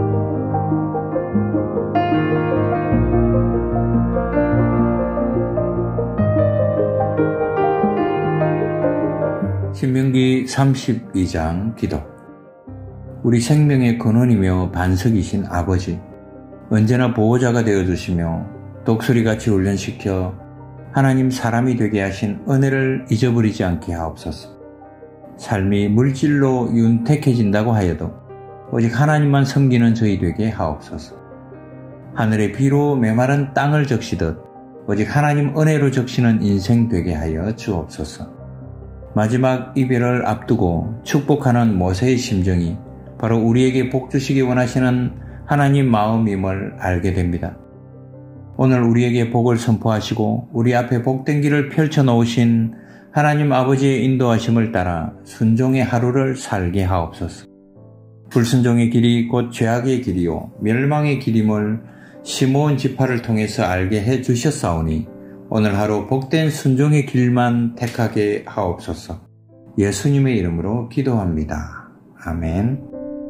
신명기 삼십이 장 기도. 우리 생명의 근원이며 반석이신 아버지, 언제나 보호자가 되어주시며 독수리같이 훈련시켜 하나님 사람이 되게 하신 은혜를 잊어버리지 않게 하옵소서. 삶이 물질로 윤택해진다고 하여도 오직 하나님만 섬기는 저희 되게 하옵소서. 하늘의 비로 메마른 땅을 적시듯 오직 하나님 은혜로 적시는 인생 되게 하여 주옵소서. 마지막 이별을 앞두고 축복하는 모세의 심정이 바로 우리에게 복 주시기 원하시는 하나님 마음임을 알게 됩니다. 오늘 우리에게 복을 선포하시고 우리 앞에 복된 길을 펼쳐놓으신 하나님 아버지의 인도하심을 따라 순종의 하루를 살게 하옵소서. 불순종의 길이 곧 죄악의 길이요 멸망의 길임을 시므온 지파를 통해서 알게 해주셨사오니 오늘 하루 복된 순종의 길만 택하게 하옵소서. 예수님의 이름으로 기도합니다. 아멘.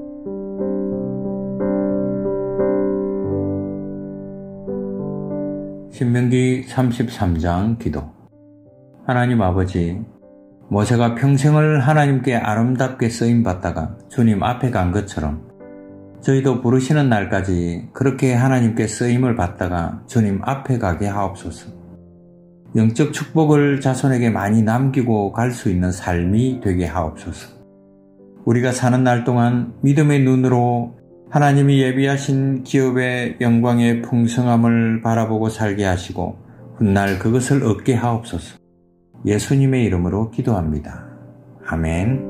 신명기 삼십삼 장 기도. 하나님 아버지, 모세가 평생을 하나님께 아름답게 쓰임받다가 주님 앞에 간 것처럼 저희도 부르시는 날까지 그렇게 하나님께 쓰임을 받다가 주님 앞에 가게 하옵소서. 영적 축복을 자손에게 많이 남기고 갈 수 있는 삶이 되게 하옵소서. 우리가 사는 날 동안 믿음의 눈으로 하나님이 예비하신 기업의 영광의 풍성함을 바라보고 살게 하시고 훗날 그것을 얻게 하옵소서. 예수님의 이름으로 기도합니다. 아멘.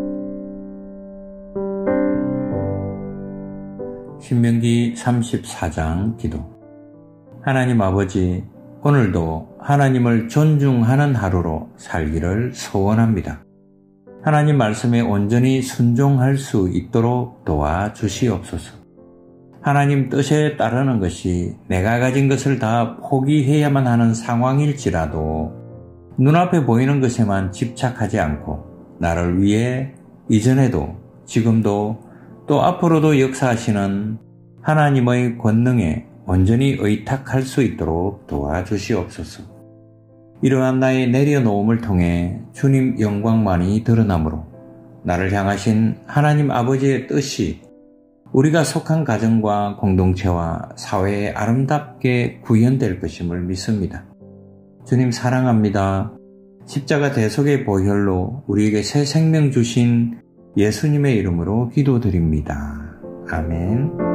신명기 삼십사 장 기도. 하나님 아버지, 오늘도 하나님을 존중하는 하루로 살기를 소원합니다. 하나님 말씀에 온전히 순종할 수 있도록 도와주시옵소서. 하나님 뜻에 따르는 것이 내가 가진 것을 다 포기해야만 하는 상황일지라도 눈앞에 보이는 것에만 집착하지 않고 나를 위해 이전에도 지금도 또 앞으로도 역사하시는 하나님의 권능에 온전히 의탁할 수 있도록 도와주시옵소서. 이러한 나의 내려놓음을 통해 주님 영광만이 드러나므로 나를 향하신 하나님 아버지의 뜻이 우리가 속한 가정과 공동체와 사회에 아름답게 구현될 것임을 믿습니다. 주님 사랑합니다. 십자가 대속의 보혈로 우리에게 새 생명 주신 예수님의 이름으로 기도드립니다. 아멘.